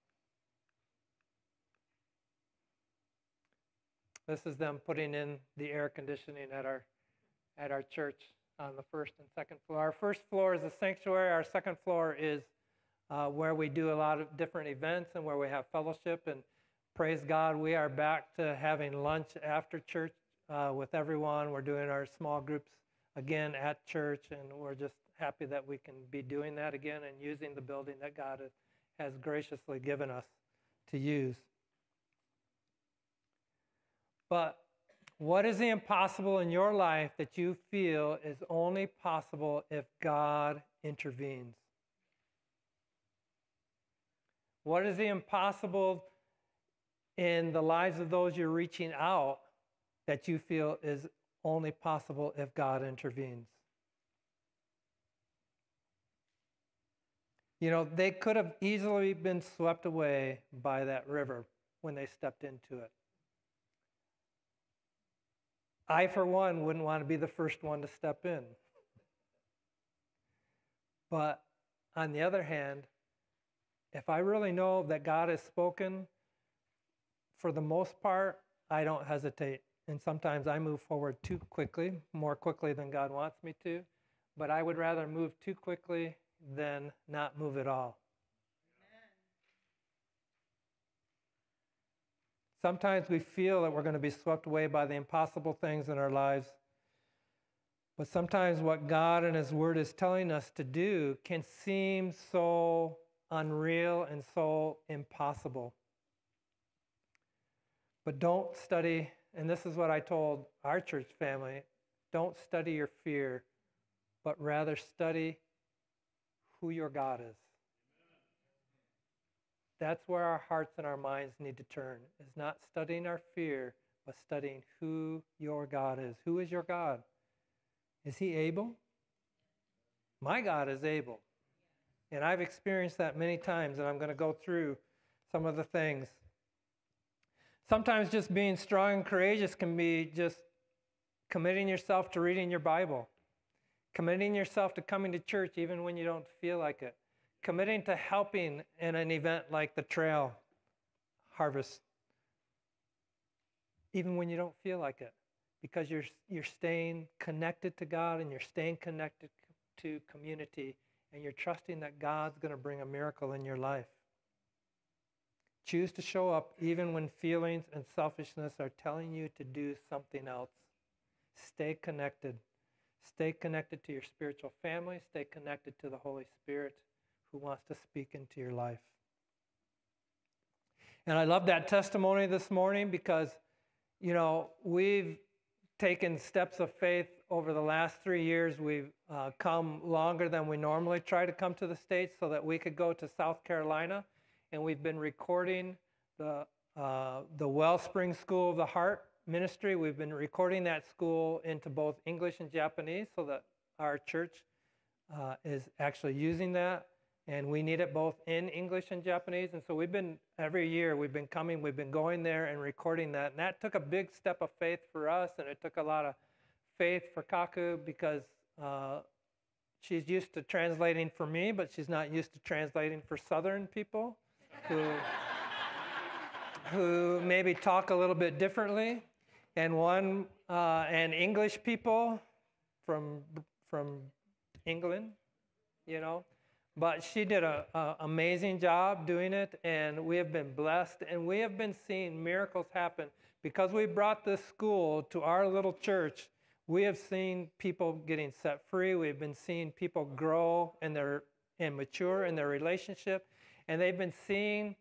This is them putting in the air conditioning at our church on the first and second floor. Our first floor is the sanctuary. Our second floor is where we do a lot of different events and where we have fellowship. And praise God, we are back to having lunch after church with everyone. We're doing our small groups again at church, and we're just happy that we can be doing that again and using the building that God has graciously given us to use. But what is the impossible in your life that you feel is only possible if God intervenes? What is the impossible in the lives of those you're reaching out that you feel is only possible if God intervenes? You know, they could have easily been swept away by that river when they stepped into it. I, for one, wouldn't want to be the first one to step in. But on the other hand, if I really know that God has spoken, for the most part, I don't hesitate. And sometimes I move forward too quickly, more quickly than God wants me to. But I would rather move too quickly than not move at all. Sometimes we feel that we're going to be swept away by the impossible things in our lives. But sometimes what God and His Word is telling us to do can seem so unreal and so impossible. But don't study, and this is what I told our church family, don't study your fear, but rather study who your God is. That's where our hearts and our minds need to turn, is not studying our fear, but studying who your God is. Who is your God? Is He able? My God is able. And I've experienced that many times, and I'm going to go through some of the things. Sometimes just being strong and courageous can be just committing yourself to reading your Bible, committing yourself to coming to church even when you don't feel like it, committing to helping in an event like the trail harvest, even when you don't feel like it, because you're staying connected to God and you're staying connected to community, and you're trusting that God's going to bring a miracle in your life. Choose to show up even when feelings and selfishness are telling you to do something else. Stay connected. Stay connected to your spiritual family. Stay connected to the Holy Spirit who wants to speak into your life. And I love that testimony this morning because, you know, we've taken steps of faith over the last 3 years. We've come longer than we normally try to come to the States so that we could go to South Carolina. And we've been recording the Wellspring School of the Heart ministry. We've been recording that school into both English and Japanese so that our church is actually using that, and we need it both in English and Japanese. And so every year we've been going there and recording that. And that took a big step of faith for us, and it took a lot of faith for Kaku because she's used to translating for me, but she's not used to translating for Southern people who maybe talk a little bit differently, and English people from England, But she did an amazing job doing it, and we have been blessed, and we have been seeing miracles happen. Because we brought this school to our little church, we have seen people getting set free. We've been seeing people grow and mature in their relationship, and they've been seeing,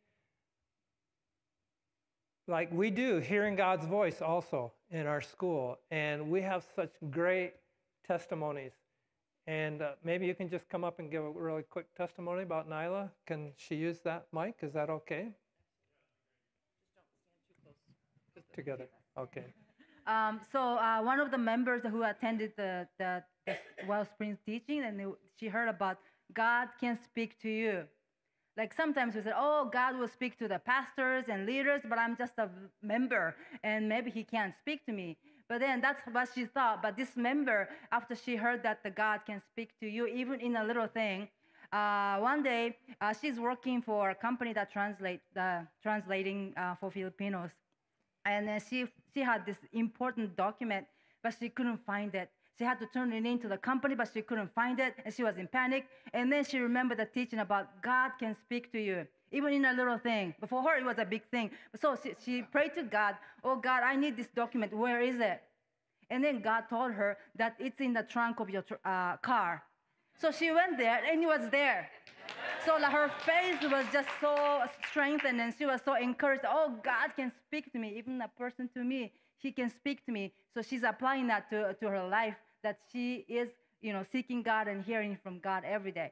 like we do, hearing God's voice also in our school, and we have such great testimonies. And maybe you can just come up and give a really quick testimony about Nyla. Can she use that mic? Is that okay? Just don't stand too close. Together. Okay. So one of the members who attended the Wellspring teaching, and she heard about God can speak to you. Like sometimes we said, oh, God will speak to the pastors and leaders, but I'm just a member, and maybe he can't speak to me. But then that's what she thought. But this member, after she heard that the God can speak to you, even in a little thing, one day she's working for a company that translating for Filipinos. And then she had this important document, but she couldn't find it. She had to turn it into the company, but she couldn't find it, and she was in panic. And then she remembered the teaching about God can speak to you, even in a little thing. But for her, it was a big thing. So she prayed to God, oh, God, I need this document. Where is it? And then God told her that it's in the trunk of your car. So she went there, and it was there. So her faith was just so strengthened, and she was so encouraged. Oh, God can speak to me, even a person to me. He can speak to me. So she's applying that to her life, that she is, seeking God and hearing from God every day.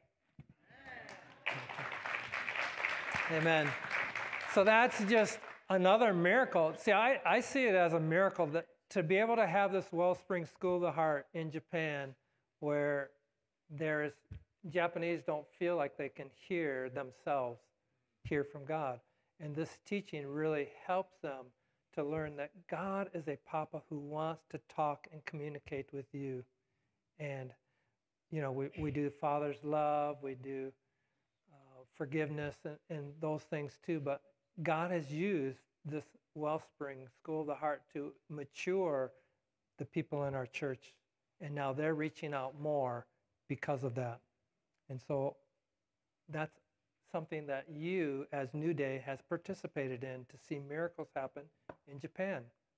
Amen. So that's just another miracle. See, I see it as a miracle that to be able to have this Wellspring School of the Heart in Japan, where Japanese don't feel like they can hear from God. And this teaching really helps them to learn that God is a Papa who wants to talk and communicate with you. And, we do Father's love, we do forgiveness and those things too. But God has used this Wellspring School of the Heart to mature the people in our church. And now they're reaching out more because of that. And so that's something that you, as New Day, has participated in to see miracles happen in Japan.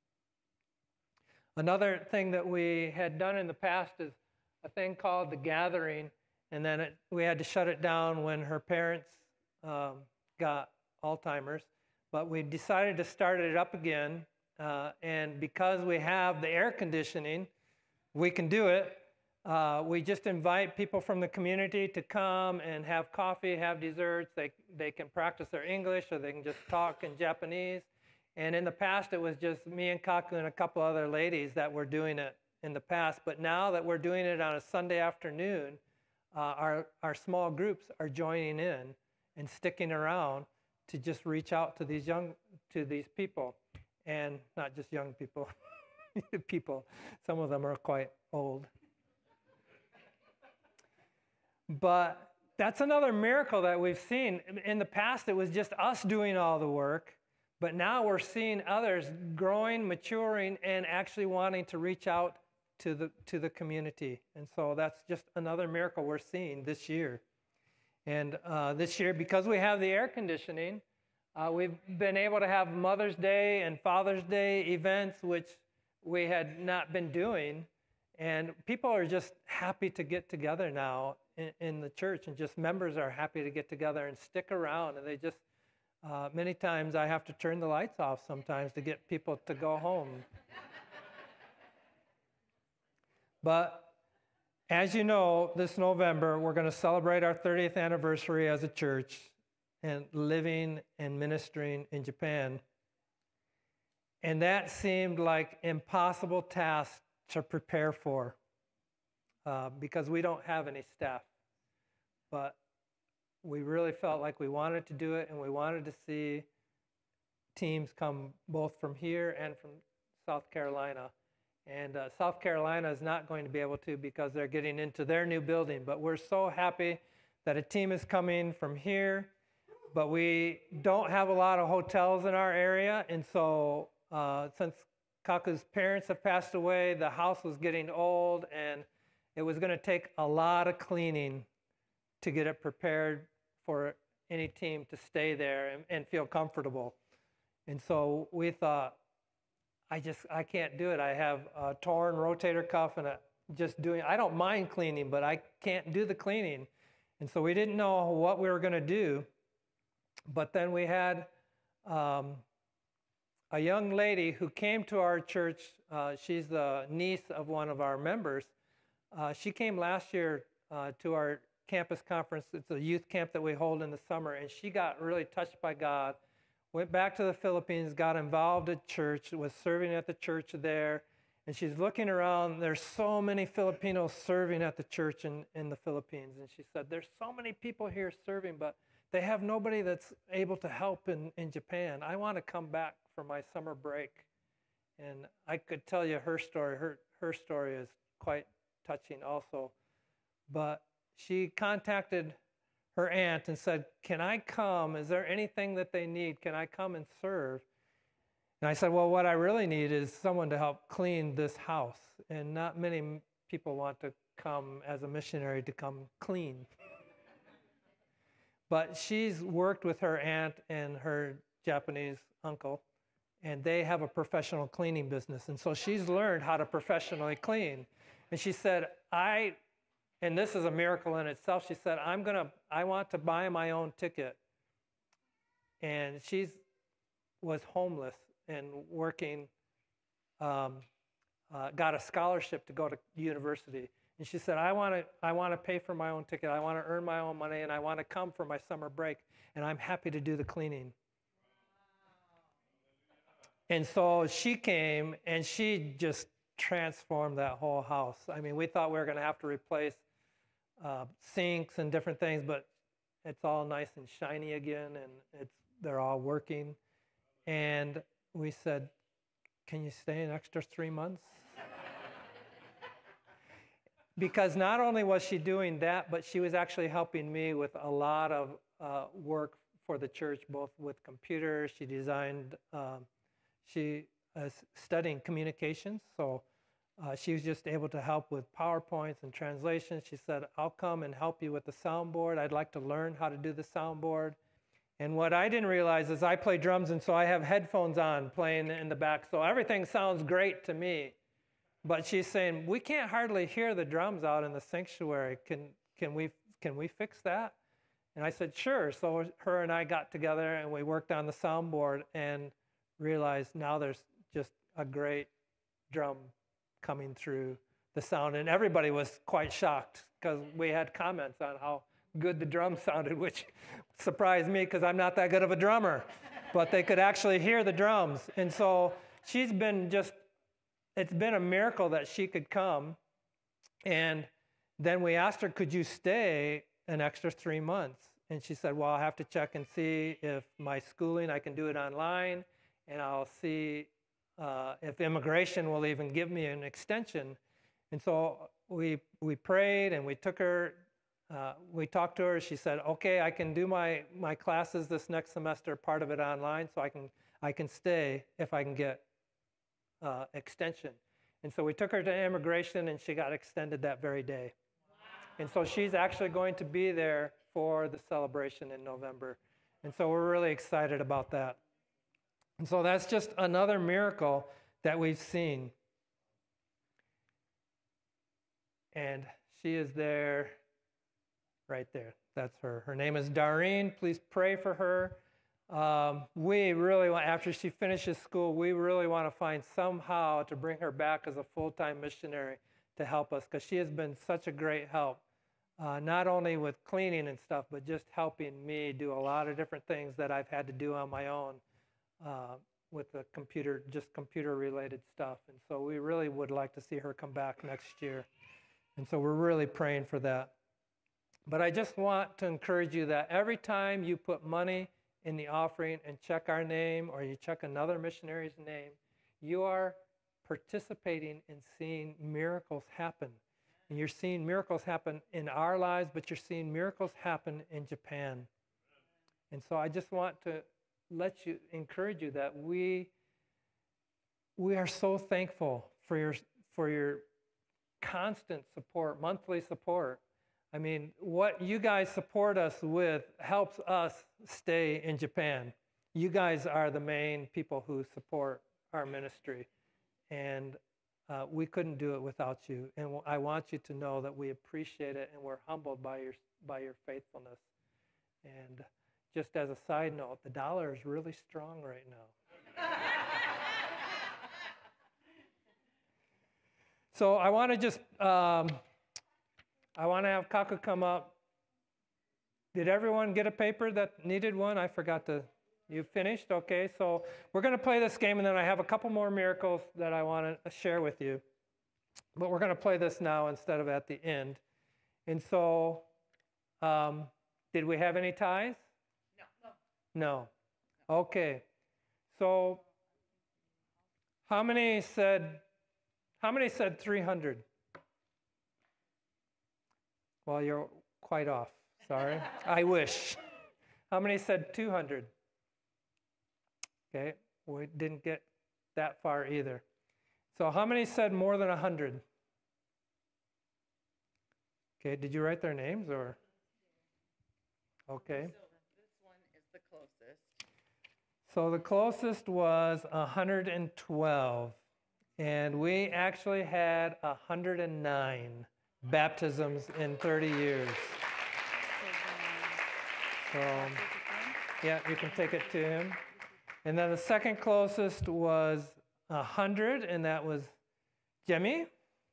Another thing that we had done in the past is a thing called the Gathering, and then we had to shut it down when her parents got Alzheimer's. But we decided to start it up again, and because we have the air conditioning, we can do it. We just invite people from the community to come and have coffee, have desserts. They can practice their English, or they can just talk in Japanese. And in the past, it was just me and Kaku and a couple other ladies that were doing it in the past. But now that we're doing it on a Sunday afternoon, our small groups are joining in and sticking around to just reach out to these people, and not just young people, people. Some of them are quite old. But that's another miracle that we've seen. In the past, it was just us doing all the work, but now we're seeing others growing, maturing, and actually wanting to reach out to the community. And so that's just another miracle we're seeing this year. And this year, because we have the air conditioning, we've been able to have Mother's Day and Father's Day events, which we had not been doing. And people are just happy to get together now in the church, and just members are happy to get together and stick around. And they just, many times I have to turn the lights off sometimes to get people to go home. But as you know, this November, we're going to celebrate our 30th anniversary as a church. and living and ministering in Japan. And that seemed like impossible task to prepare for because we don't have any staff. But we really felt like we wanted to do it, and we wanted to see teams come both from here and from South Carolina. And South Carolina is not going to be able to because they're getting into their new building. But we're so happy that a team is coming from here. But we don't have a lot of hotels in our area. And so since Kaku's parents have passed away, the house was getting old, and it was going to take a lot of cleaning to get it prepared for any team to stay there and feel comfortable. And so we thought, I can't do it. I have a torn rotator cuff and I don't mind cleaning, but I can't do the cleaning. And so we didn't know what we were going to do. But then we had a young lady who came to our church. She's the niece of one of our members. She came last year to our campus conference. It's a youth camp that we hold in the summer, and she got really touched by God. Went back to the Philippines, got involved at church, was serving at the church there, and she's looking around. There's so many Filipinos serving at the church in the Philippines, and she said, there's so many people here serving, but they have nobody that's able to help in Japan. I want to come back for my summer break. And I could tell you her story. Her story is quite touching also. But she contacted her aunt and said, can I come? Is there anything that they need? Can I come and serve? And I said, well, what I really need is someone to help clean this house. And not many people want to come as a missionary to come clean. But she's worked with her aunt and her Japanese uncle, and they have a professional cleaning business. And so she's learned how to professionally clean. And she said, and this is a miracle in itself, she said, I want to buy my own ticket. And she was homeless and working, got a scholarship to go to university. And she said, I want to pay for my own ticket. I want to earn my own money, and I want to come for my summer break, and I'm happy to do the cleaning. And so she came, and she just transformed that whole house. I mean, we thought we were going to have to replace sinks and different things, but it's all nice and shiny again, and they're all working. And we said, can you stay an extra 3 months? Because not only was she doing that, but she was actually helping me with a lot of work for the church, both with computers. She designed, she is studying communications, so she was just able to help with PowerPoints and translations. She said, I'll come and help you with the soundboard. I'd like to learn how to do the soundboard. And what I didn't realize is I play drums, and so I have headphones on playing in the back, so everything sounds great to me. But she's saying, we can't hardly hear the drums out in the sanctuary. Can we fix that? And I said, sure. So her and I got together, and we worked on the soundboard and realized now there's just a great drum coming through the sound. And everybody was quite shocked because we had comments on how good the drum sounded, which surprised me because I'm not that good of a drummer. But they could actually hear the drums. And so she's been it's been a miracle that she could come. And then we asked her, could you stay an extra 3 months? And she said, well, I'll have to check and see if my schooling, I can do it online, and I'll see if immigration will even give me an extension. And so we prayed, and we took her, we talked to her. She said, okay, I can do my classes this next semester, part of it online, so I can stay if I can get extension. And so we took her to immigration, and she got extended that very day. Wow. And so she's actually going to be there for the celebration in November. And so we're really excited about that. And so that's just another miracle that we've seen. And she is there, right there. That's her. Her name is Darlene. Please pray for her. We really want, after she finishes school, we really want to find somehow to bring her back as a full-time missionary to help us, because she has been such a great help not only with cleaning and stuff, but just helping me do a lot of different things that I've had to do on my own with the computer, just computer-related stuff. And so we really would like to see her come back next year. And so we're really praying for that. But I just want to encourage you that every time you put money in the offering and check our name, or you check another missionary's name, you are participating in seeing miracles happen. And you're seeing miracles happen in our lives, but you're seeing miracles happen in Japan. And so I just want to encourage you that we are so thankful for your constant support, monthly support. I mean, what you guys support us with helps us stay in Japan. You guys are the main people who support our ministry. And we couldn't do it without you. And I want you to know that we appreciate it and we're humbled by your faithfulness. And just as a side note, the dollar is really strong right now. So I want to just, I want to have Kaku come up. Did everyone get a paper that needed one? I forgot to. You finished? Okay, so we're going to play this game, and then I have a couple more miracles that I want to share with you. But we're going to play this now instead of at the end. And so, did we have any ties? No. Okay. So, how many said 300? Well, you're quite off. Sorry. I wish. How many said 200? Okay, we didn't get that far either. So how many said more than 100? Okay, did you write their names or? Okay. So this one is the closest. So the closest was 112. And we actually had 109 baptisms in 30 years. So, yeah, you can take it to him. And then the second closest was 100, and that was Jemmy.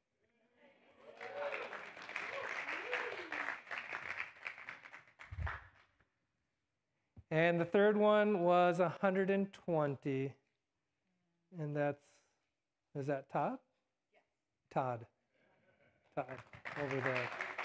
And the third one was 120, and is that Todd? Yes. Todd over there.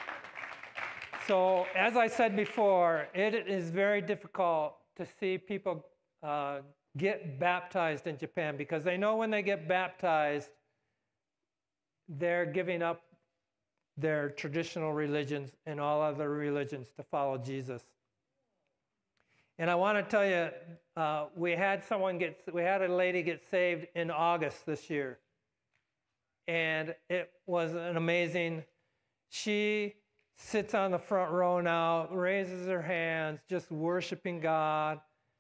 So as I said before, it is very difficult to see people get baptized in Japan because they know when they get baptized, they're giving up their traditional religions and all other religions to follow Jesus. And I want to tell you, we had a lady get saved in August this year. And it was an amazing, she sits on the front row now, raises her hands, just worshiping God.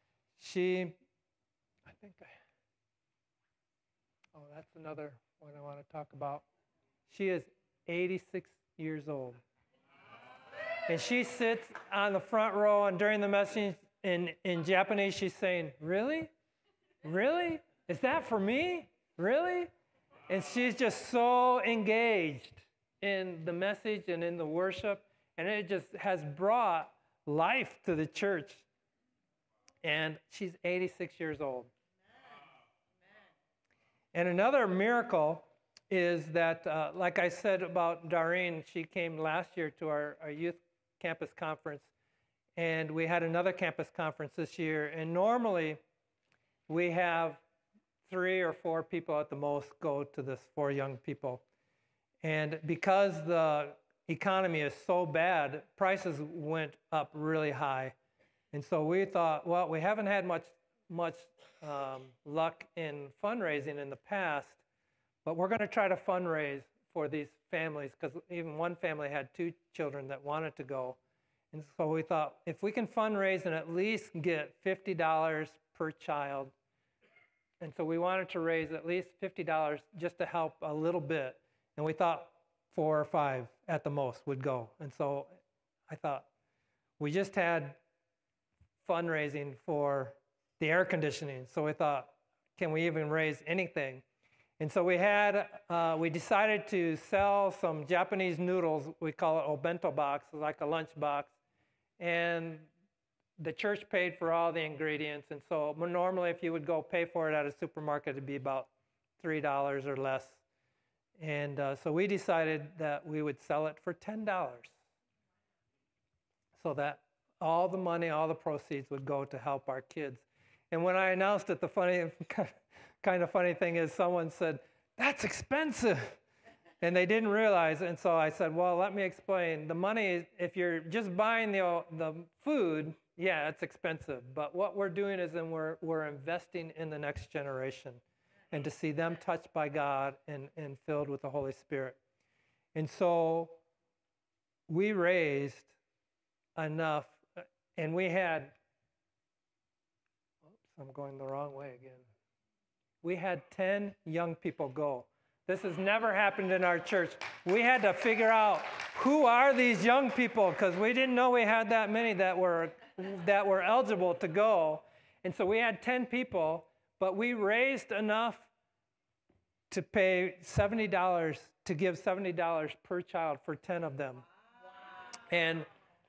That's another one I want to talk about. She is 86 years old. And she sits on the front row, and during the message in Japanese, she's saying, "Really? Really? Is that for me? Really?" And she's just so engaged in the message and in the worship, and it just has brought life to the church. And she's 86 years old. And another miracle is that, like I said about Doreen, she came last year to our youth campus conference, and we had another campus conference this year. And normally, we have 3 or 4 people at the most go to this for young people. And because the economy is so bad, prices went up really high. And so we thought, well, we haven't had much luck in fundraising in the past, but we're going to try to fundraise for these families because even one family had 2 children that wanted to go. And so we thought, if we can fundraise and at least get $50 per child, and so we wanted to raise at least $50 just to help a little bit. And we thought 4 or 5 at the most would go. And so I thought, we just had fundraising for the air conditioning. So we thought, can we even raise anything? And so we decided to sell some Japanese noodles. We call it obento box, like a lunch box. And the church paid for all the ingredients. And so normally if you would go pay for it at a supermarket, it'd be about $3 or less. And so we decided that we would sell it for $10. So that all the money, all the proceeds would go to help our kids. And when I announced it, the kind of funny thing is someone said, "That's expensive." And they didn't realize. And so I said, well, let me explain. The money, if you're just buying the food, yeah, it's expensive. But what we're doing is we're investing in the next generation and to see them touched by God and filled with the Holy Spirit. And so we raised enough, and we had, oops, I'm going the wrong way again. We had 10 young people go. This has never happened in our church. We had to figure out who are these young people, because we didn't know we had that many that were eligible to go. And so we had 10 people, but we raised enough to pay $70, to give $70 per child for 10 of them. And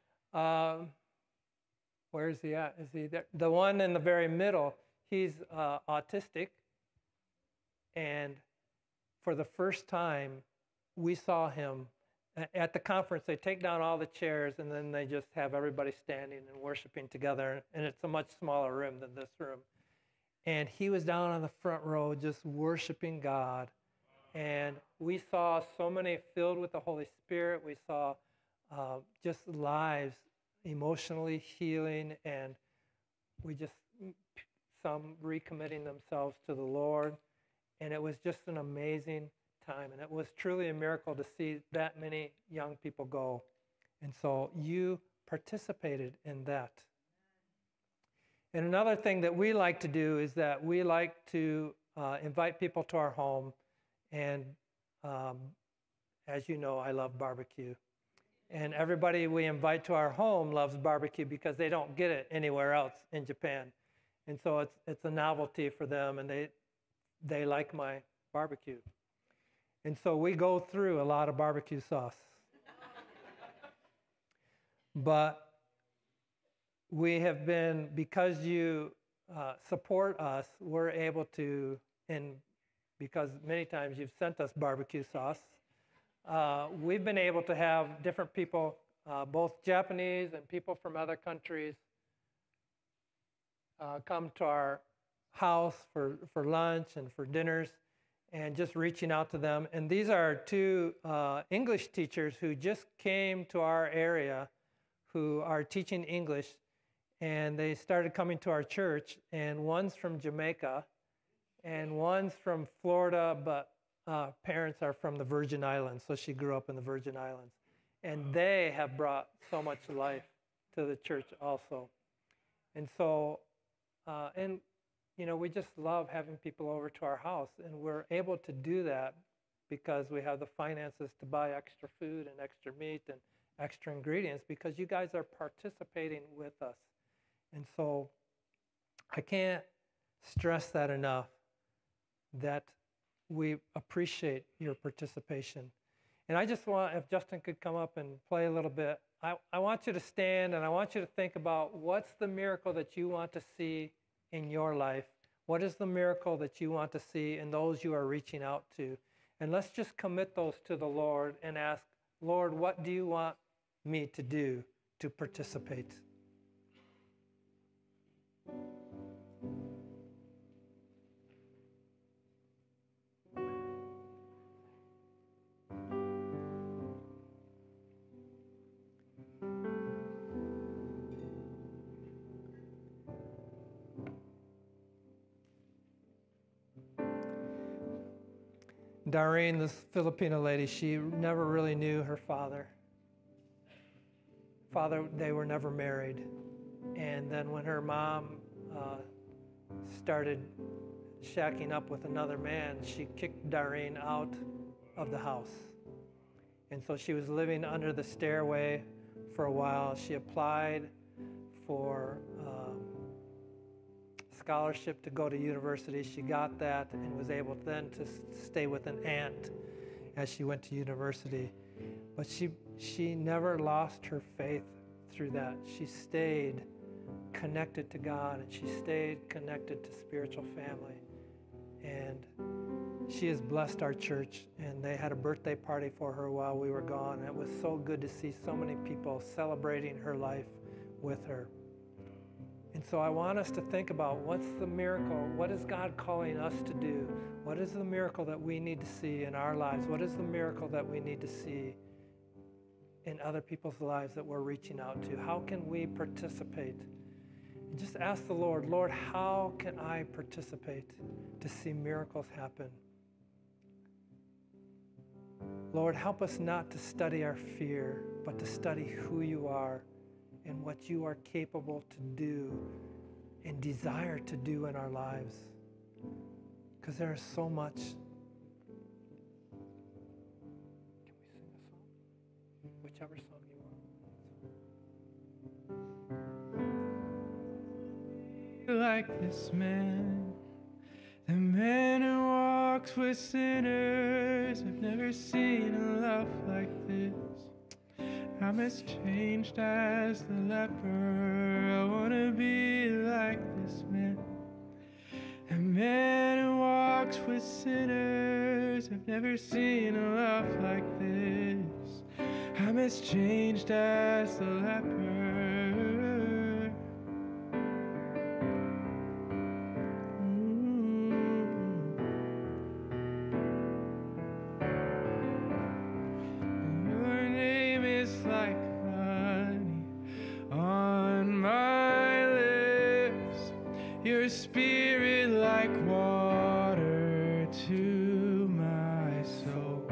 where is he at? Is he there? The one in the very middle, he's autistic. And for the first time, we saw him at the conference. They take down all the chairs, and then they just have everybody standing and worshiping together. And it's a much smaller room than this room. And he was down on the front row just worshiping God. And we saw so many filled with the Holy Spirit. We saw just lives emotionally healing, and some recommitting themselves to the Lord. And it was just an amazing time. And it was truly a miracle to see that many young people go. And so you participated in that. And another thing that we like to do is that we like to invite people to our home. And as you know, I love barbecue. And everybody we invite to our home loves barbecue because they don't get it anywhere else in Japan. And so it's a novelty for them, and they like my barbecue. And so we go through a lot of barbecue sauce. But we have been, because you support us, we're able to, and because many times you've sent us barbecue sauce, we've been able to have different people, both Japanese and people from other countries, come to our house for lunch and for dinners, and just reaching out to them. And these are two English teachers who just came to our area who are teaching English, and they started coming to our church. And one's from Jamaica and one's from Florida, but parents are from the Virgin Islands, so she grew up in the Virgin Islands. And they have brought so much life to the church also. And so, we just love having people over to our house, and we're able to do that because we have the finances to buy extra food and extra meat and extra ingredients, because you guys are participating with us. And so I can't stress that enough, that we appreciate your participation. And I just want, if Justin could come up and play a little bit, I want you to stand, and I want you to think about what's the miracle that you want to see in your life. What is the miracle that you want to see in those you are reaching out to? And let's just commit those to the Lord and ask, Lord, what do you want me to do to participate? Darlene, this Filipino lady, she never really knew her father. They were never married. And then when her mom started shacking up with another man, she kicked Darlene out of the house. And so she was living under the stairway for a while. She applied for scholarship to go to university. She got that and was able then to stay with an aunt as she went to university. But she never lost her faith through that. She stayed connected to God, and she stayed connected to spiritual family. And she has blessed our church, and they had a birthday party for her while we were gone. And it was so good to see so many people celebrating her life with her. And so I want us to think about, what's the miracle? What is God calling us to do? What is the miracle that we need to see in our lives? What is the miracle that we need to see in other people's lives that we're reaching out to? How can we participate? And just ask the Lord, Lord, how can I participate to see miracles happen? Lord, help us not to study our fear, but to study who you are and what you are capable to do and desire to do in our lives. Because there is so much. Can we sing a song? Whichever song you want. Like this man, the man who walks with sinners. I've never seen a love like this. I'm as changed as the leper. I want to be like this man. A man who walks with sinners. I've never seen a love like this. I'm as changed as the leper. Your name is like honey on my lips. Your spirit like water to my soul.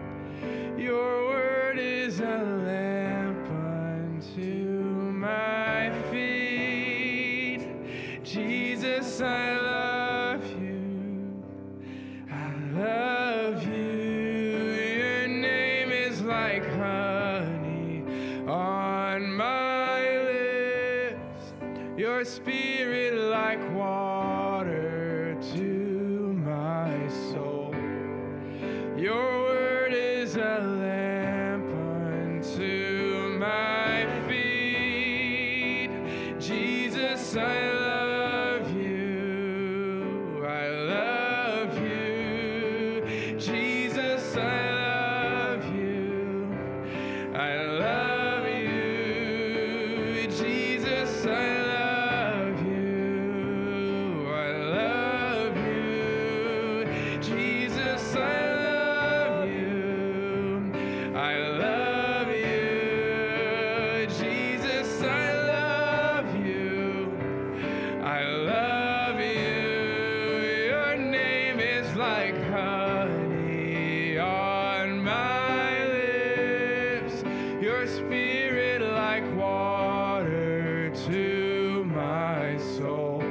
Your word is a lamp unto my feet. Jesus, I love you. I love you. Your name is like honey on my lips. Your spirit like water to my soul. Your word is a lamp unto my feet. Jesus, I love you. I love you. Jesus, I love you. I love you. Jesus, I love you. I love you. Jesus, I love you. I love you. Jesus, I love you. I love you. Your name is like honey on my lips. Your spirit like water to my soul.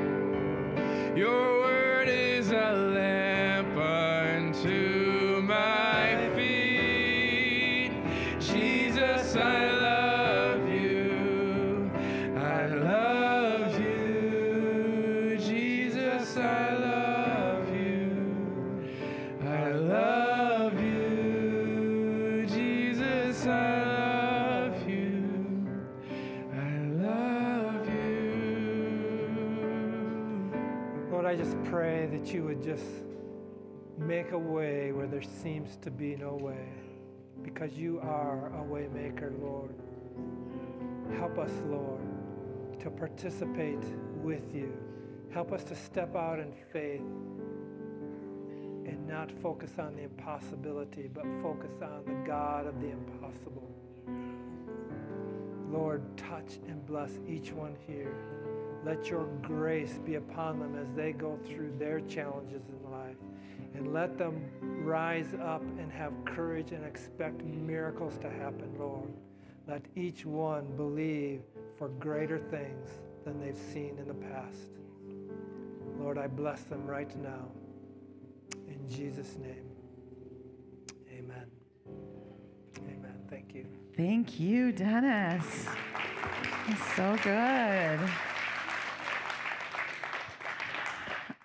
Your word is a lamp unto my feet. Jesus, I love you. I love you. Jesus, I love you. I love you. Jesus, I love you. I love you. Lord, I just pray that you would just make a way where there seems to be no way, because you are a way maker, Lord. Help us, Lord, to participate with you. Help us to step out in faith and not focus on the impossibility, but focus on the God of the impossible. Lord, touch and bless each one here. Let your grace be upon them as they go through their challenges in life. And let them rise up and have courage and expect miracles to happen, Lord. Let each one believe for greater things than they've seen in the past. Lord, I bless them right now. In Jesus' name, amen. Amen. Thank you. Thank you, Dennis. It's so good.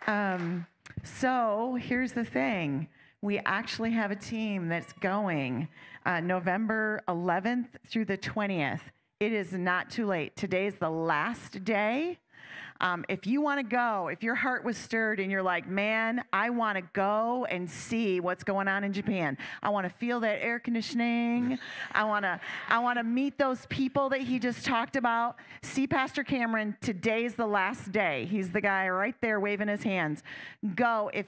So here's the thing. We actually have a team that's going November 11th through the 20th. It is not too late. Today is the last day. If you want to go, if your heart was stirred and you're like, man, I want to go and see what's going on in Japan. I want to feel that air conditioning. I want to meet those people that he just talked about. See Pastor Cameron, today's the last day. He's the guy right there waving his hands. Go. If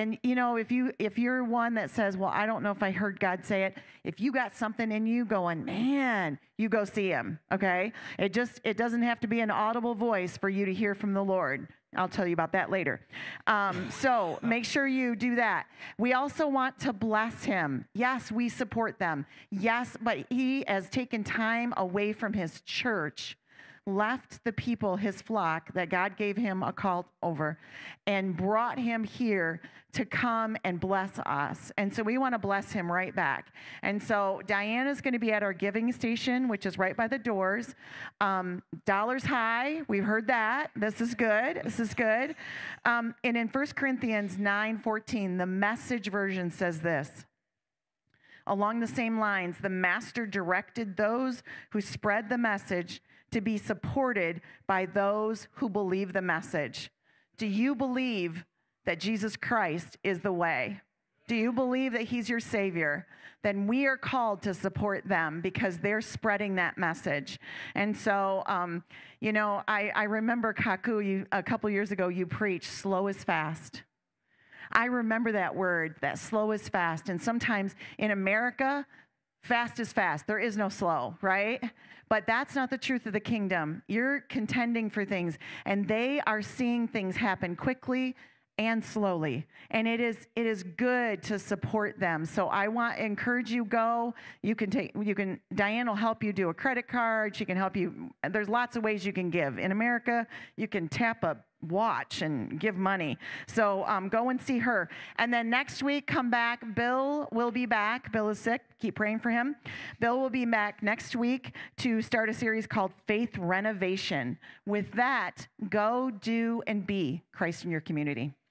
you're one that says, well, I don't know if I heard God say it. If you got something in you going, man, you go see him, okay? It doesn't have to be an audible voice for you to hear from the Lord. I'll tell you about that later. So make sure you do that. We also want to bless him. Yes, we support them. Yes, but he has taken time away from his church, left the people, his flock that God gave him a call over, and brought him here to come and bless us. And so we want to bless him right back. And so Diana's going to be at our giving station, which is right by the doors. Dollars high. We've heard that. This is good. This is good. And in 1 Corinthians 9:14, the Message version says this. Along the same lines, the master directed those who spread the message to be supported by those who believe the message. Do you believe that Jesus Christ is the way? Do you believe that he's your Savior? Then we are called to support them because they're spreading that message. And so, I remember, Kaku, a couple years ago, you preached, slow is fast. I remember that word, that slow is fast. And sometimes in America, fast is fast. There is no slow, right? But that's not the truth of the kingdom. You're contending for things, and they are seeing things happen quickly and slowly. And it is good to support them. So I want to encourage you, go. Diane will help you do a credit card. She can help you. There's lots of ways you can give. In America, you can tap a watch and give money. So go and see her. And then next week, come back. Bill will be back. Bill is sick. Keep praying for him. Bill will be back next week to start a series called Faith Renovation. With that, go, do, and be Christ in your community.